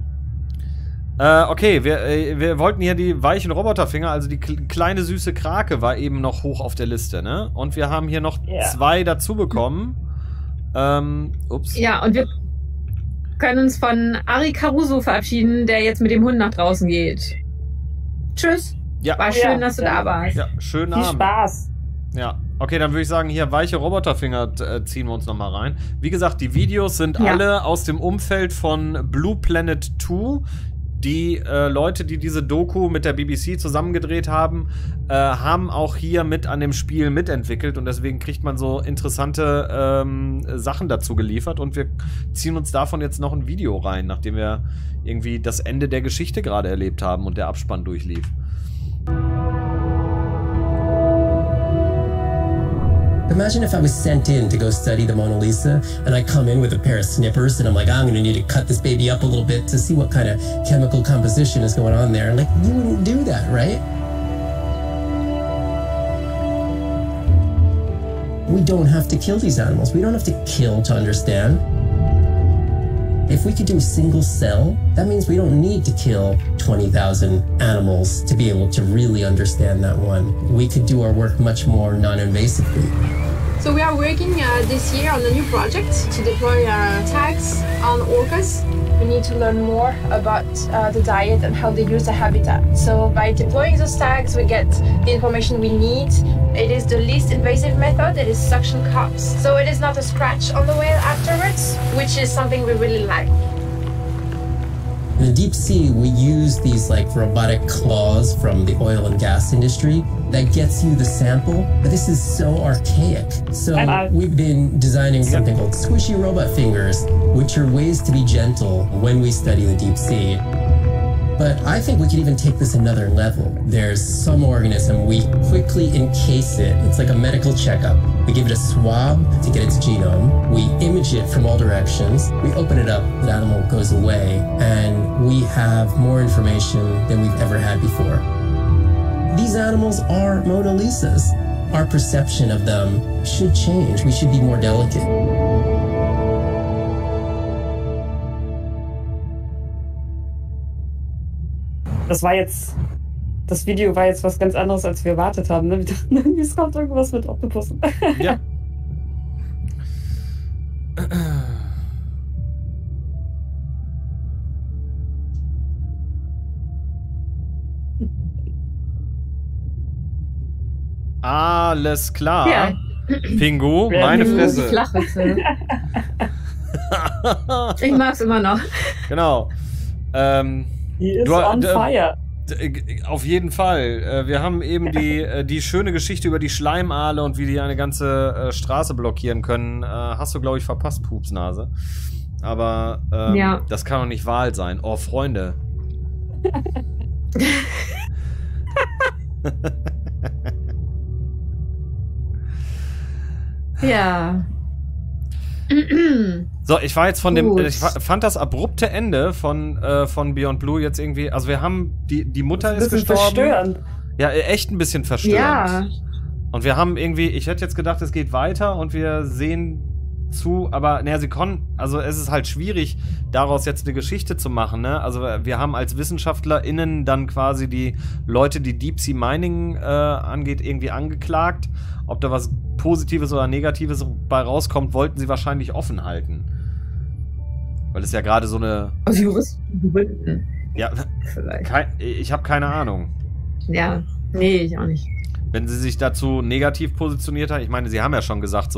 Okay, wir wollten hier die weichen Roboterfinger, also die kleine süße Krake war eben noch hoch auf der Liste, ne? Und wir haben hier noch 2 dazu bekommen. Ups. Ja, und wir können uns von Ari Caruso verabschieden, der jetzt mit dem Hund nach draußen geht. Tschüss. Ja. War schön, dass du da warst. Ja, schönen Abend. Viel Spaß. Ja, okay, dann würde ich sagen, hier weiche Roboterfinger ziehen wir uns nochmal rein. Wie gesagt, die Videos sind alle aus dem Umfeld von Blue Planet 2. Die Leute, die diese Doku mit der BBC zusammengedreht haben, haben auch hier mit an dem Spiel mitentwickelt und deswegen kriegt man so interessante Sachen dazu geliefert und wir ziehen uns davon jetzt noch ein Video rein, nachdem wir irgendwie das Ende der Geschichte gerade erlebt haben und der Abspann durchlief. Imagine if I was sent in to go study the Mona Lisa, and I come in with a pair of snippers, and I'm like, I'm gonna need to cut this baby up a little bit to see what kind of chemical composition is going on there. Like, you wouldn't do that, right? We don't have to kill these animals. We don't have to kill to understand. If we could do a single cell, that means we don't need to kill 20,000 animals to be able to really understand that one. We could do our work much more non-invasively. So we are working this year on a new project to deploy tags on orcas. We need to learn more about the diet and how they use the habitat. So by deploying those tags, we get the information we need. It is the least invasive method. It is suction cups. So it is not a scratch on the whale afterwards, which is something we really like. In the deep sea, we use these like robotic claws from the oil and gas industry that gets you the sample, but this is so archaic. So we've been designing something called squishy robot fingers, which are ways to be gentle when we study the deep sea. But I think we could even take this another level. There's some organism, we quickly encase it. It's like a medical checkup. We give it a swab to get its genome. We image it from all directions. We open it up, the animal goes away, and we have more information than we've ever had before. These animals are Mona Lisas. Our perception of them should change. We should be more delicate. Das Video war jetzt was ganz anderes, als wir erwartet haben. Ne? Wir dachten irgendwie, es kommt irgendwas mit Oktopussen. Ja. Alles klar. Ja. Pingu, meine Fresse. Flachwitze. Ich mag's immer noch. Genau. Die ist on fire. Auf jeden Fall. Wir haben eben die schöne Geschichte über die Schleimaale und wie die eine ganze Straße blockieren können. Hast du, glaube ich, verpasst, Pupsnase. Aber das kann doch nicht Wahl sein. Oh, Freunde. Ja. So, ich war jetzt ich fand das abrupte Ende von Beyond Blue jetzt irgendwie, also wir haben, die Mutter ist gestorben. Verstörend. Ja, echt ein bisschen verstörend. Ja. Und wir haben irgendwie, ich hätte jetzt gedacht, es geht weiter und wir sehen zu, aber naja, also es ist halt schwierig, daraus jetzt eine Geschichte zu machen, ne? Also wir haben als WissenschaftlerInnen dann quasi die Leute, die Deep Sea Mining angeht, irgendwie angeklagt. Ob da was Positives oder Negatives bei rauskommt, wollten sie wahrscheinlich offen halten. Weil es ja gerade so eine... Aus Juristen. Ja, vielleicht. Ich habe keine Ahnung. Ja, nee, ich auch nicht. Wenn sie sich dazu negativ positioniert hat, ich meine, sie haben ja schon gesagt, so, das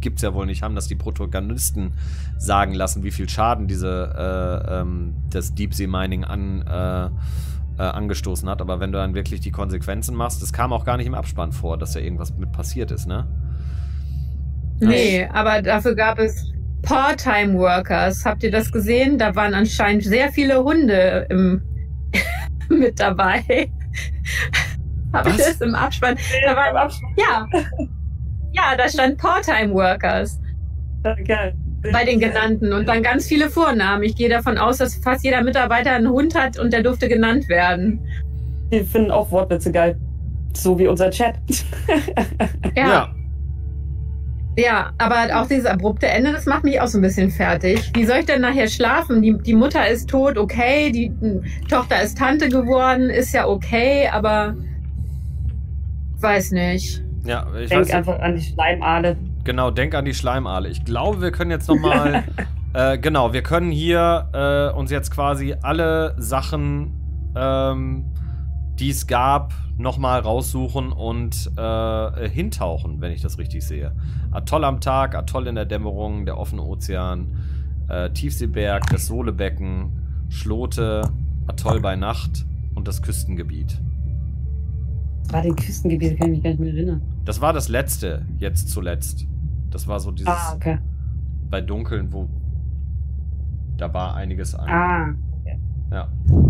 gibt's ja wohl nicht, haben das die Protagonisten sagen lassen, wie viel Schaden das Deep Sea Mining angestoßen hat. Aber wenn du dann wirklich die Konsequenzen machst, das kam auch gar nicht im Abspann vor, dass da irgendwas mit passiert ist, ne? Nee, aber dafür gab es Part-Time Workers. Habt ihr das gesehen? Da waren anscheinend sehr viele Hunde mit dabei. Habe ich das im Abspann? Da war, ja, da stand Part-Time Workers. Geil. Bei den genannten. Und dann ganz viele Vornamen. Ich gehe davon aus, dass fast jeder Mitarbeiter einen Hund hat und der durfte genannt werden. Wir finden auch Wortwitze geil. So wie unser Chat. Ja. Ja, aber auch dieses abrupte Ende, das macht mich auch so ein bisschen fertig. Wie soll ich denn nachher schlafen? Die Mutter ist tot, okay. Die Tochter ist Tante geworden, ist ja okay, aber weiß nicht. Ja, ich Denk weiß einfach an die Schleimaale. Genau, denk an die Schleimaale. Ich glaube, wir können jetzt nochmal... genau, wir können hier uns jetzt quasi alle Sachen, die es gab, nochmal raussuchen und hintauchen, wenn ich das richtig sehe. Atoll am Tag, Atoll in der Dämmerung, der offene Ozean, Tiefseeberg, das Sohlebecken, Schlote, Atoll bei Nacht und das Küstengebiet. Das war das Küstengebiet, kann ich mich gar nicht mehr erinnern. Das war das letzte, jetzt zuletzt. Das war so dieses... okay. Bei Dunkeln, wo... Da war einiges an. Okay. Ja.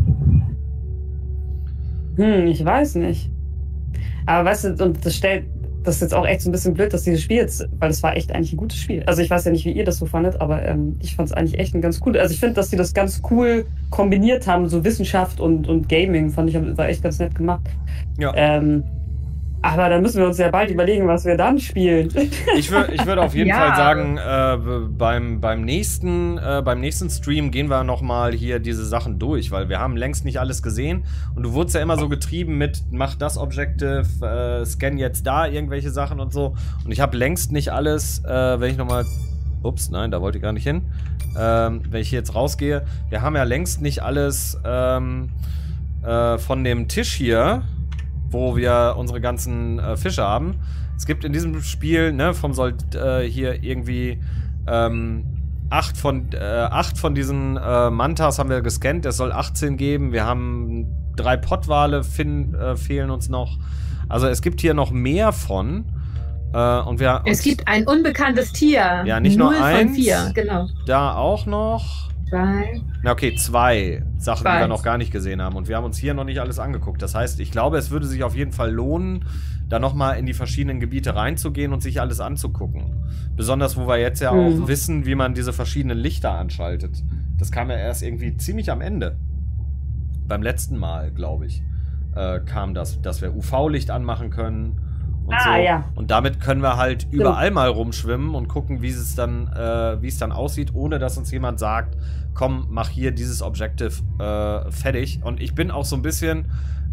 Ich weiß nicht. Aber weißt du, und das ist jetzt auch echt so ein bisschen blöd, dass dieses Spiel jetzt, weil das war echt eigentlich ein gutes Spiel. Also ich weiß ja nicht, wie ihr das so fandet, aber ich fand es eigentlich echt ein ganz cool. Also ich finde, dass die das ganz cool kombiniert haben, so Wissenschaft und Gaming, fand ich, war echt ganz nett gemacht. Ja. Aber dann müssen wir uns ja bald überlegen, was wir dann spielen. Ich würde auf jeden Fall sagen, beim nächsten Stream gehen wir nochmal hier diese Sachen durch, weil wir haben längst nicht alles gesehen und du wurdest ja immer so getrieben mit, mach das Objective, scan jetzt da irgendwelche Sachen und so. Und ich habe längst nicht alles, wenn ich nochmal... Ups, nein, da wollte ich gar nicht hin. Wenn ich hier jetzt rausgehe, wir haben ja längst nicht alles von dem Tisch hier, wo wir unsere ganzen Fische haben. Es gibt in diesem Spiel, ne, hier irgendwie 8 von diesen Mantas haben wir gescannt. Es soll 18 geben. Wir haben 3 Pottwale fehlen uns noch. Also es gibt hier noch mehr von. Es gibt ein unbekanntes Tier. Ja, nicht nur 1. Von 4, genau. Da auch noch. 2. Na okay, 2 Sachen, die wir noch gar nicht gesehen haben. Und wir haben uns hier noch nicht alles angeguckt. Das heißt, ich glaube, es würde sich auf jeden Fall lohnen, da nochmal in die verschiedenen Gebiete reinzugehen und sich alles anzugucken. Besonders, wo wir jetzt ja auch wissen, wie man diese verschiedenen Lichter anschaltet. Das kam ja erst irgendwie ziemlich am Ende. Beim letzten Mal, glaube ich, kam das, dass wir UV-Licht anmachen können. Und so. Ja. Und damit können wir halt überall mal rumschwimmen und gucken, wie es dann aussieht, ohne dass uns jemand sagt, komm, mach hier dieses Objective fertig. Und ich bin auch so ein bisschen,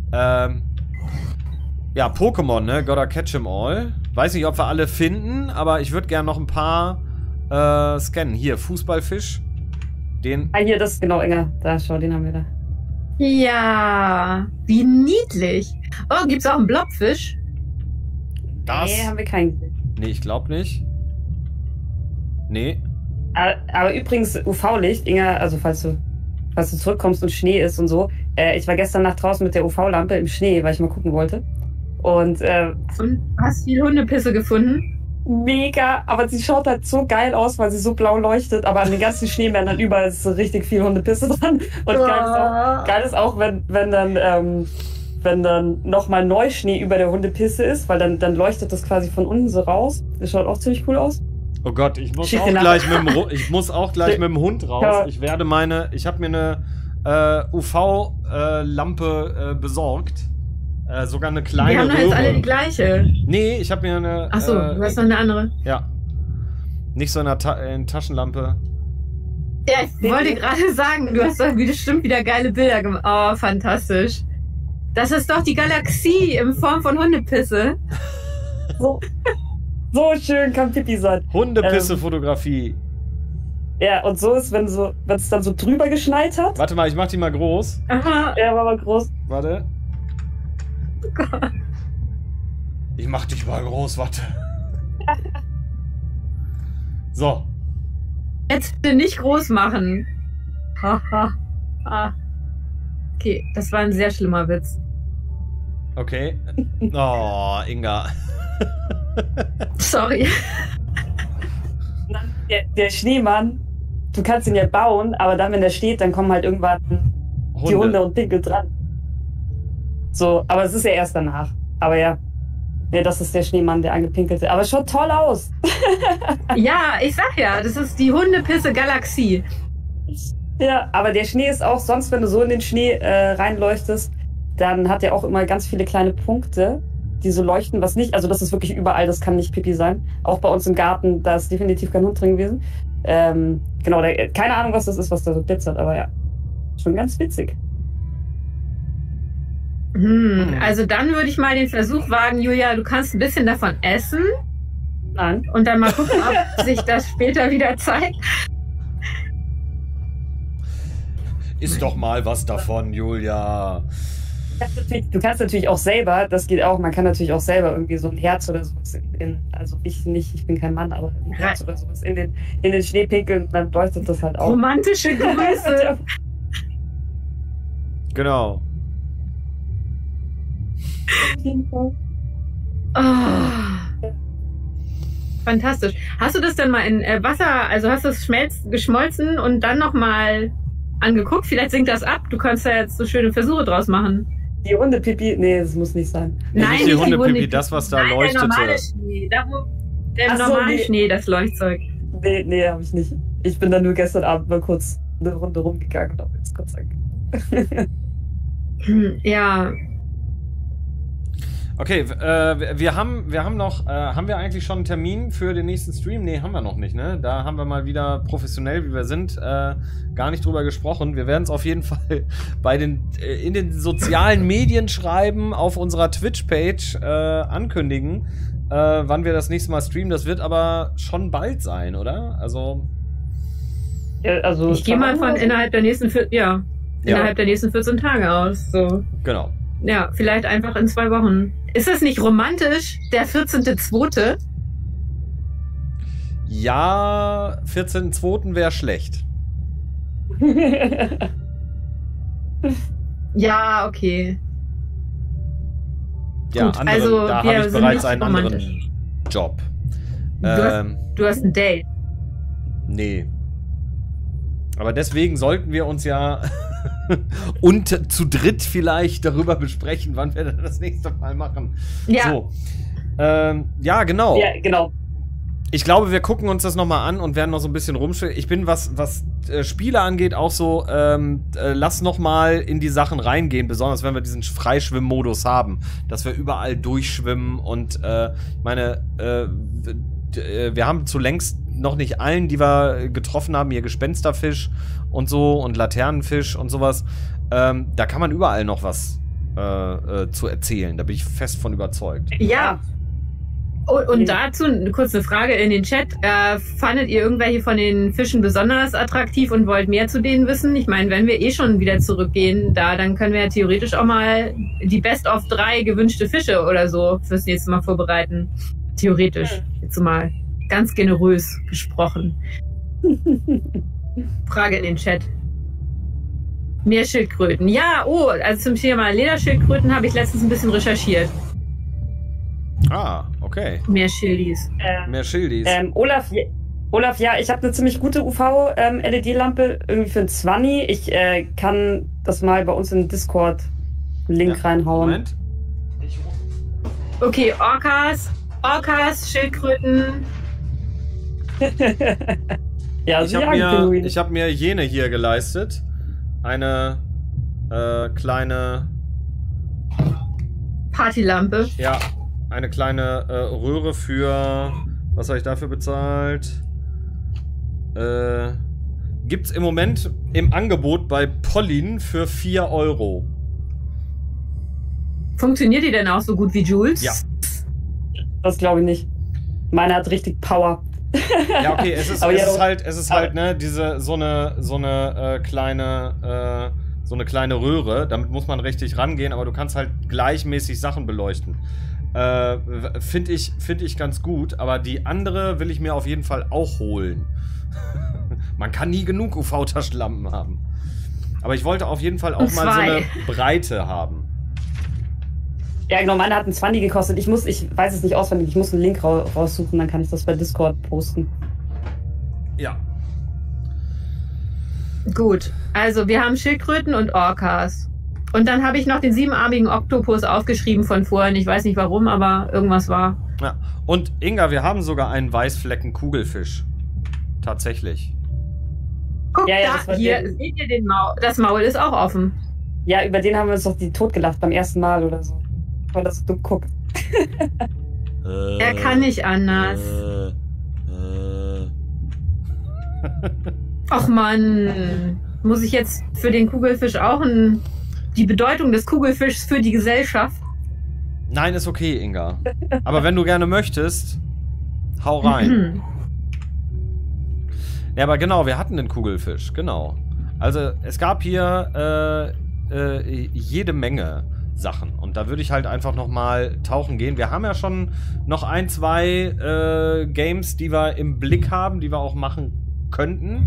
ja, Pokémon, ne? Gotta catch 'em all. Weiß nicht, ob wir alle finden, aber ich würde gerne noch ein paar scannen. Hier, Fußballfisch. Den. Hier, das ist genau, Inga. Da, schau, den haben wir da. Ja, wie niedlich. Oh, gibt's auch einen Blobfisch? Nee, haben wir keinen. Nee, ich glaube nicht. Nee. Aber übrigens, UV-Licht, Inga, also falls du zurückkommst und Schnee ist und so. Ich war gestern Nacht draußen mit der UV-Lampe im Schnee, weil ich mal gucken wollte. Und hast viel Hundepisse gefunden? Mega, aber sie schaut halt so geil aus, weil sie so blau leuchtet, aber an den ganzen Schneemännern überall ist so richtig viel Hundepisse dran. Und geil ist auch, wenn dann nochmal Neuschnee über der Hundepisse ist, weil dann leuchtet das quasi von unten so raus. Das schaut auch ziemlich cool aus. Oh Gott, ich muss auch gleich mit dem Hund raus. Ja. Ich habe mir eine UV-Lampe besorgt. Sogar eine kleine. Wir haben doch jetzt alle die gleiche. Nee, ich habe mir eine... Achso, du hast noch eine andere. Ja. Nicht so eine Taschenlampe. Ja, ich wollte gerade sagen, du hast doch bestimmt wieder geile Bilder gemacht. Oh, fantastisch. Das ist doch die Galaxie in Form von Hundepisse. So schön kann Pippi sein. Hundepisse-Fotografie. Ja, und so ist, wenn es dann so drüber geschneit hat. Warte mal, ich mach die mal groß. Aha. Ja, war mal groß. Warte. Oh Gott. Ich mach dich mal groß, warte. So. Jetzt bitte nicht groß machen. Haha. Okay, das war ein sehr schlimmer Witz. Okay. Oh, Inga. Sorry. Der Schneemann, du kannst ihn ja bauen, aber dann, wenn er steht, dann kommen halt irgendwann die Hunde und Pinkel dran. So, aber es ist ja erst danach. Aber ja. Ja, das ist der Schneemann, der angepinkelte. Aber schaut toll aus. Ja, ich sag ja, das ist die Hundepisse-Galaxie. Ja, aber der Schnee ist auch, sonst wenn du so in den Schnee reinleuchtest, dann hat er auch immer ganz viele kleine Punkte, die so leuchten, was nicht, also das ist wirklich überall, das kann nicht Pipi sein. Auch bei uns im Garten, da ist definitiv kein Hund drin gewesen. Genau, keine Ahnung, was das ist, was da so glitzert, aber ja, schon ganz witzig. Also dann würde ich mal den Versuch wagen, Julia, du kannst ein bisschen davon essen. Nein. Und dann mal gucken, ob sich das später wieder zeigt. Iss doch mal was davon, Julia. Du kannst natürlich auch selber, das geht auch, man kann natürlich auch selber irgendwie so ein Herz oder sowas also ich nicht, ich bin kein Mann, aber ein Herz oder sowas in den Schnee pinkeln, dann leuchtet das halt auch. Romantische Grüße. Genau. Oh. Fantastisch. Hast du das dann mal in Wasser, also hast du es geschmolzen und dann nochmal angeguckt? Vielleicht sinkt das ab. Du kannst da jetzt so schöne Versuche draus machen. Die Hundepipi? Nee, das muss nicht sein. Nein, nicht die Hundepipi, das, was da nein, leuchtet. Der normale Schnee. Da, wo der normale Schnee, das Leuchtzeug. Nee, hab ich nicht. Ich bin da nur gestern Abend mal kurz eine Runde rumgegangen und hab jetzt Gott sei Dank. Ja. Okay, wir haben noch, haben wir eigentlich schon einen Termin für den nächsten Stream? Nee, haben wir noch nicht, ne? Da haben wir mal wieder professionell, wie wir sind, gar nicht drüber gesprochen. Wir werden es auf jeden Fall in den sozialen Medien schreiben, auf unserer Twitch-Page ankündigen, wann wir das nächste Mal streamen. Das wird aber schon bald sein, oder? Also... Ja, also ich gehe mal von innerhalb der nächsten 14 Tage aus. So. Genau. Ja, vielleicht einfach in 2 Wochen. Ist das nicht romantisch, der 14.2.? Ja, 14.2. wäre schlecht. Ja, okay. Ja, gut, also da habe ich bereits einen anderen Job. Du hast ein Date. Nee. Aber deswegen sollten wir uns ja und zu dritt vielleicht darüber besprechen, wann wir das nächste Mal machen. Ja. So. Ja, genau. Ja, genau. Ich glaube, wir gucken uns das nochmal an und werden noch so ein bisschen rumschwimmen. Ich bin, was Spiele angeht, auch so, lass nochmal in die Sachen reingehen, besonders wenn wir diesen Freischwimmmodus haben, dass wir überall durchschwimmen und wir haben zulängst noch nicht allen, die wir getroffen haben, hier Gespensterfisch und so und Laternenfisch und sowas. Da kann man überall noch was zu erzählen. Da bin ich fest von überzeugt. Ja. Und dazu kurz eine Frage in den Chat. Fandet ihr irgendwelche von den Fischen besonders attraktiv und wollt mehr zu denen wissen? Ich meine, wenn wir eh schon wieder zurückgehen, dann können wir ja theoretisch auch mal die Best of 3 gewünschte Fische oder so fürs nächste Mal vorbereiten. Theoretisch. Jetzt mal ganz generös gesprochen. Frage in den Chat. Mehr Schildkröten. Ja, also zum Thema Lederschildkröten habe ich letztens ein bisschen recherchiert. Ah, okay. Mehr Schildis. Mehr Schildis. Olaf, ja, ich habe eine ziemlich gute UV-LED-Lampe, irgendwie für ein 20. Ich kann das mal bei uns in den Discord-Link reinhauen. Moment. Okay, Orcas, Schildkröten. Ja, ich hab mir jene hier geleistet. Eine kleine Partylampe. Ja, eine kleine Röhre für... Was habe ich dafür bezahlt? Gibt's im Moment im Angebot bei Pollin für 4 €. Funktioniert die denn auch so gut wie Jules? Ja. Das glaube ich nicht. Meine hat richtig Power. Ja, okay, es ist halt, ne, so eine kleine Röhre, damit muss man richtig rangehen, aber du kannst halt gleichmäßig Sachen beleuchten. Finde ich ganz gut, aber die andere will ich mir auf jeden Fall auch holen. Man kann nie genug UV-Taschenlampen haben. Aber ich wollte auf jeden Fall auch mal so eine Breite haben. Ja, genau, meine hat einen 20 gekostet. Ich weiß es nicht auswendig, ich muss einen Link raussuchen, dann kann ich das bei Discord posten. Ja. Gut, also wir haben Schildkröten und Orcas. Und dann habe ich noch den 7-armigen Oktopus aufgeschrieben von vorhin. Ich weiß nicht warum, aber irgendwas war. Ja. Und Inga, wir haben sogar einen Weißflecken-Kugelfisch. Tatsächlich. Guck, da, hier, seht ihr den Maul? Das Maul ist auch offen. Ja, über den haben wir uns doch die totgelacht beim ersten Mal oder so. Weil das so dumm guckt. Er kann nicht anders. Ach Mann. Muss ich jetzt für den Kugelfisch auch die Bedeutung des Kugelfischs für die Gesellschaft? Nein, ist okay, Inga. Aber wenn du gerne möchtest, hau rein. Ja, aber genau, wir hatten den Kugelfisch, genau. Also es gab hier jede Menge Sachen. Und da würde ich halt einfach nochmal tauchen gehen. Wir haben ja schon noch 1, 2 Games, die wir im Blick haben, die wir auch machen könnten.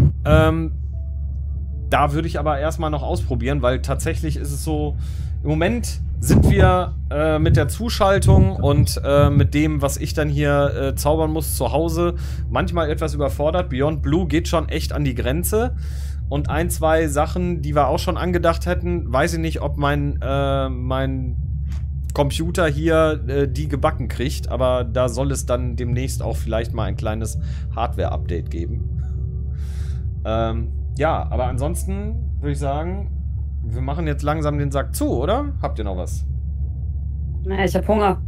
Da würde ich aber erstmal noch ausprobieren, weil tatsächlich ist es so, im Moment sind wir mit der Zuschaltung und mit dem, was ich dann hier zaubern muss zu Hause, manchmal etwas überfordert. Beyond Blue geht schon echt an die Grenze. Und 1, 2 Sachen, die wir auch schon angedacht hätten, weiß ich nicht, ob mein Computer hier die gebacken kriegt, aber da soll es dann demnächst auch vielleicht mal ein kleines Hardware-Update geben. Ja, aber ansonsten würde ich sagen, wir machen jetzt langsam den Sack zu, oder? Habt ihr noch was? Naja, ich hab Hunger.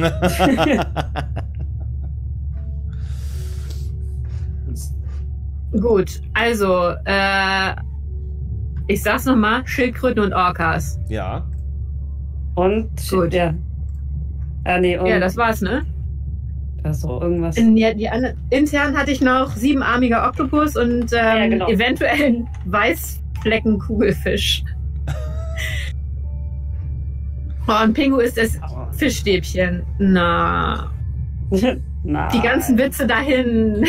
Gut, also, ich sag's nochmal, Schildkröten und Orcas. Ja. Und? Gut. Ja. Nee, und ja, das war's, ne? Also irgendwas. Intern hatte ich noch 7-armiger Oktopus und ja, genau. eventuell einen Weißflecken-Kugelfisch. Oh, und Pingu ist das Fischstäbchen. Na. Die ganzen Witze dahin.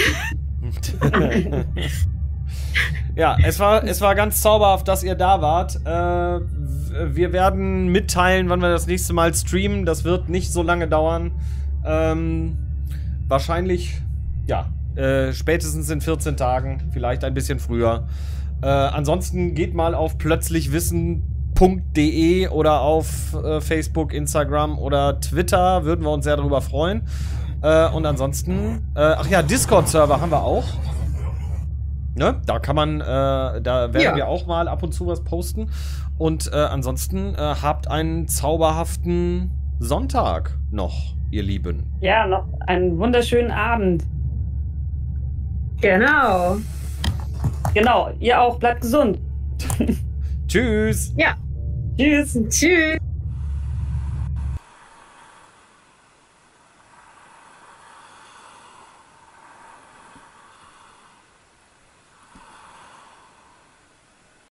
Ja, es war ganz zauberhaft, dass ihr da wart. Wir werden mitteilen, wann wir das nächste Mal streamen. Das wird nicht so lange dauern. Wahrscheinlich, ja, spätestens in 14 Tagen, vielleicht ein bisschen früher. Ansonsten geht mal auf plötzlichwissen.de oder auf Facebook, Instagram oder Twitter. Würden wir uns sehr darüber freuen. Und ansonsten, ach ja, Discord-Server haben wir auch. Ne? Da kann man, da werden wir auch mal ab und zu was posten. Und ansonsten habt einen zauberhaften Sonntag noch, ihr Lieben. Ja, noch einen wunderschönen Abend. Genau. Genau, ihr auch, bleibt gesund. Tschüss. Ja. Tschüss. Tschüss.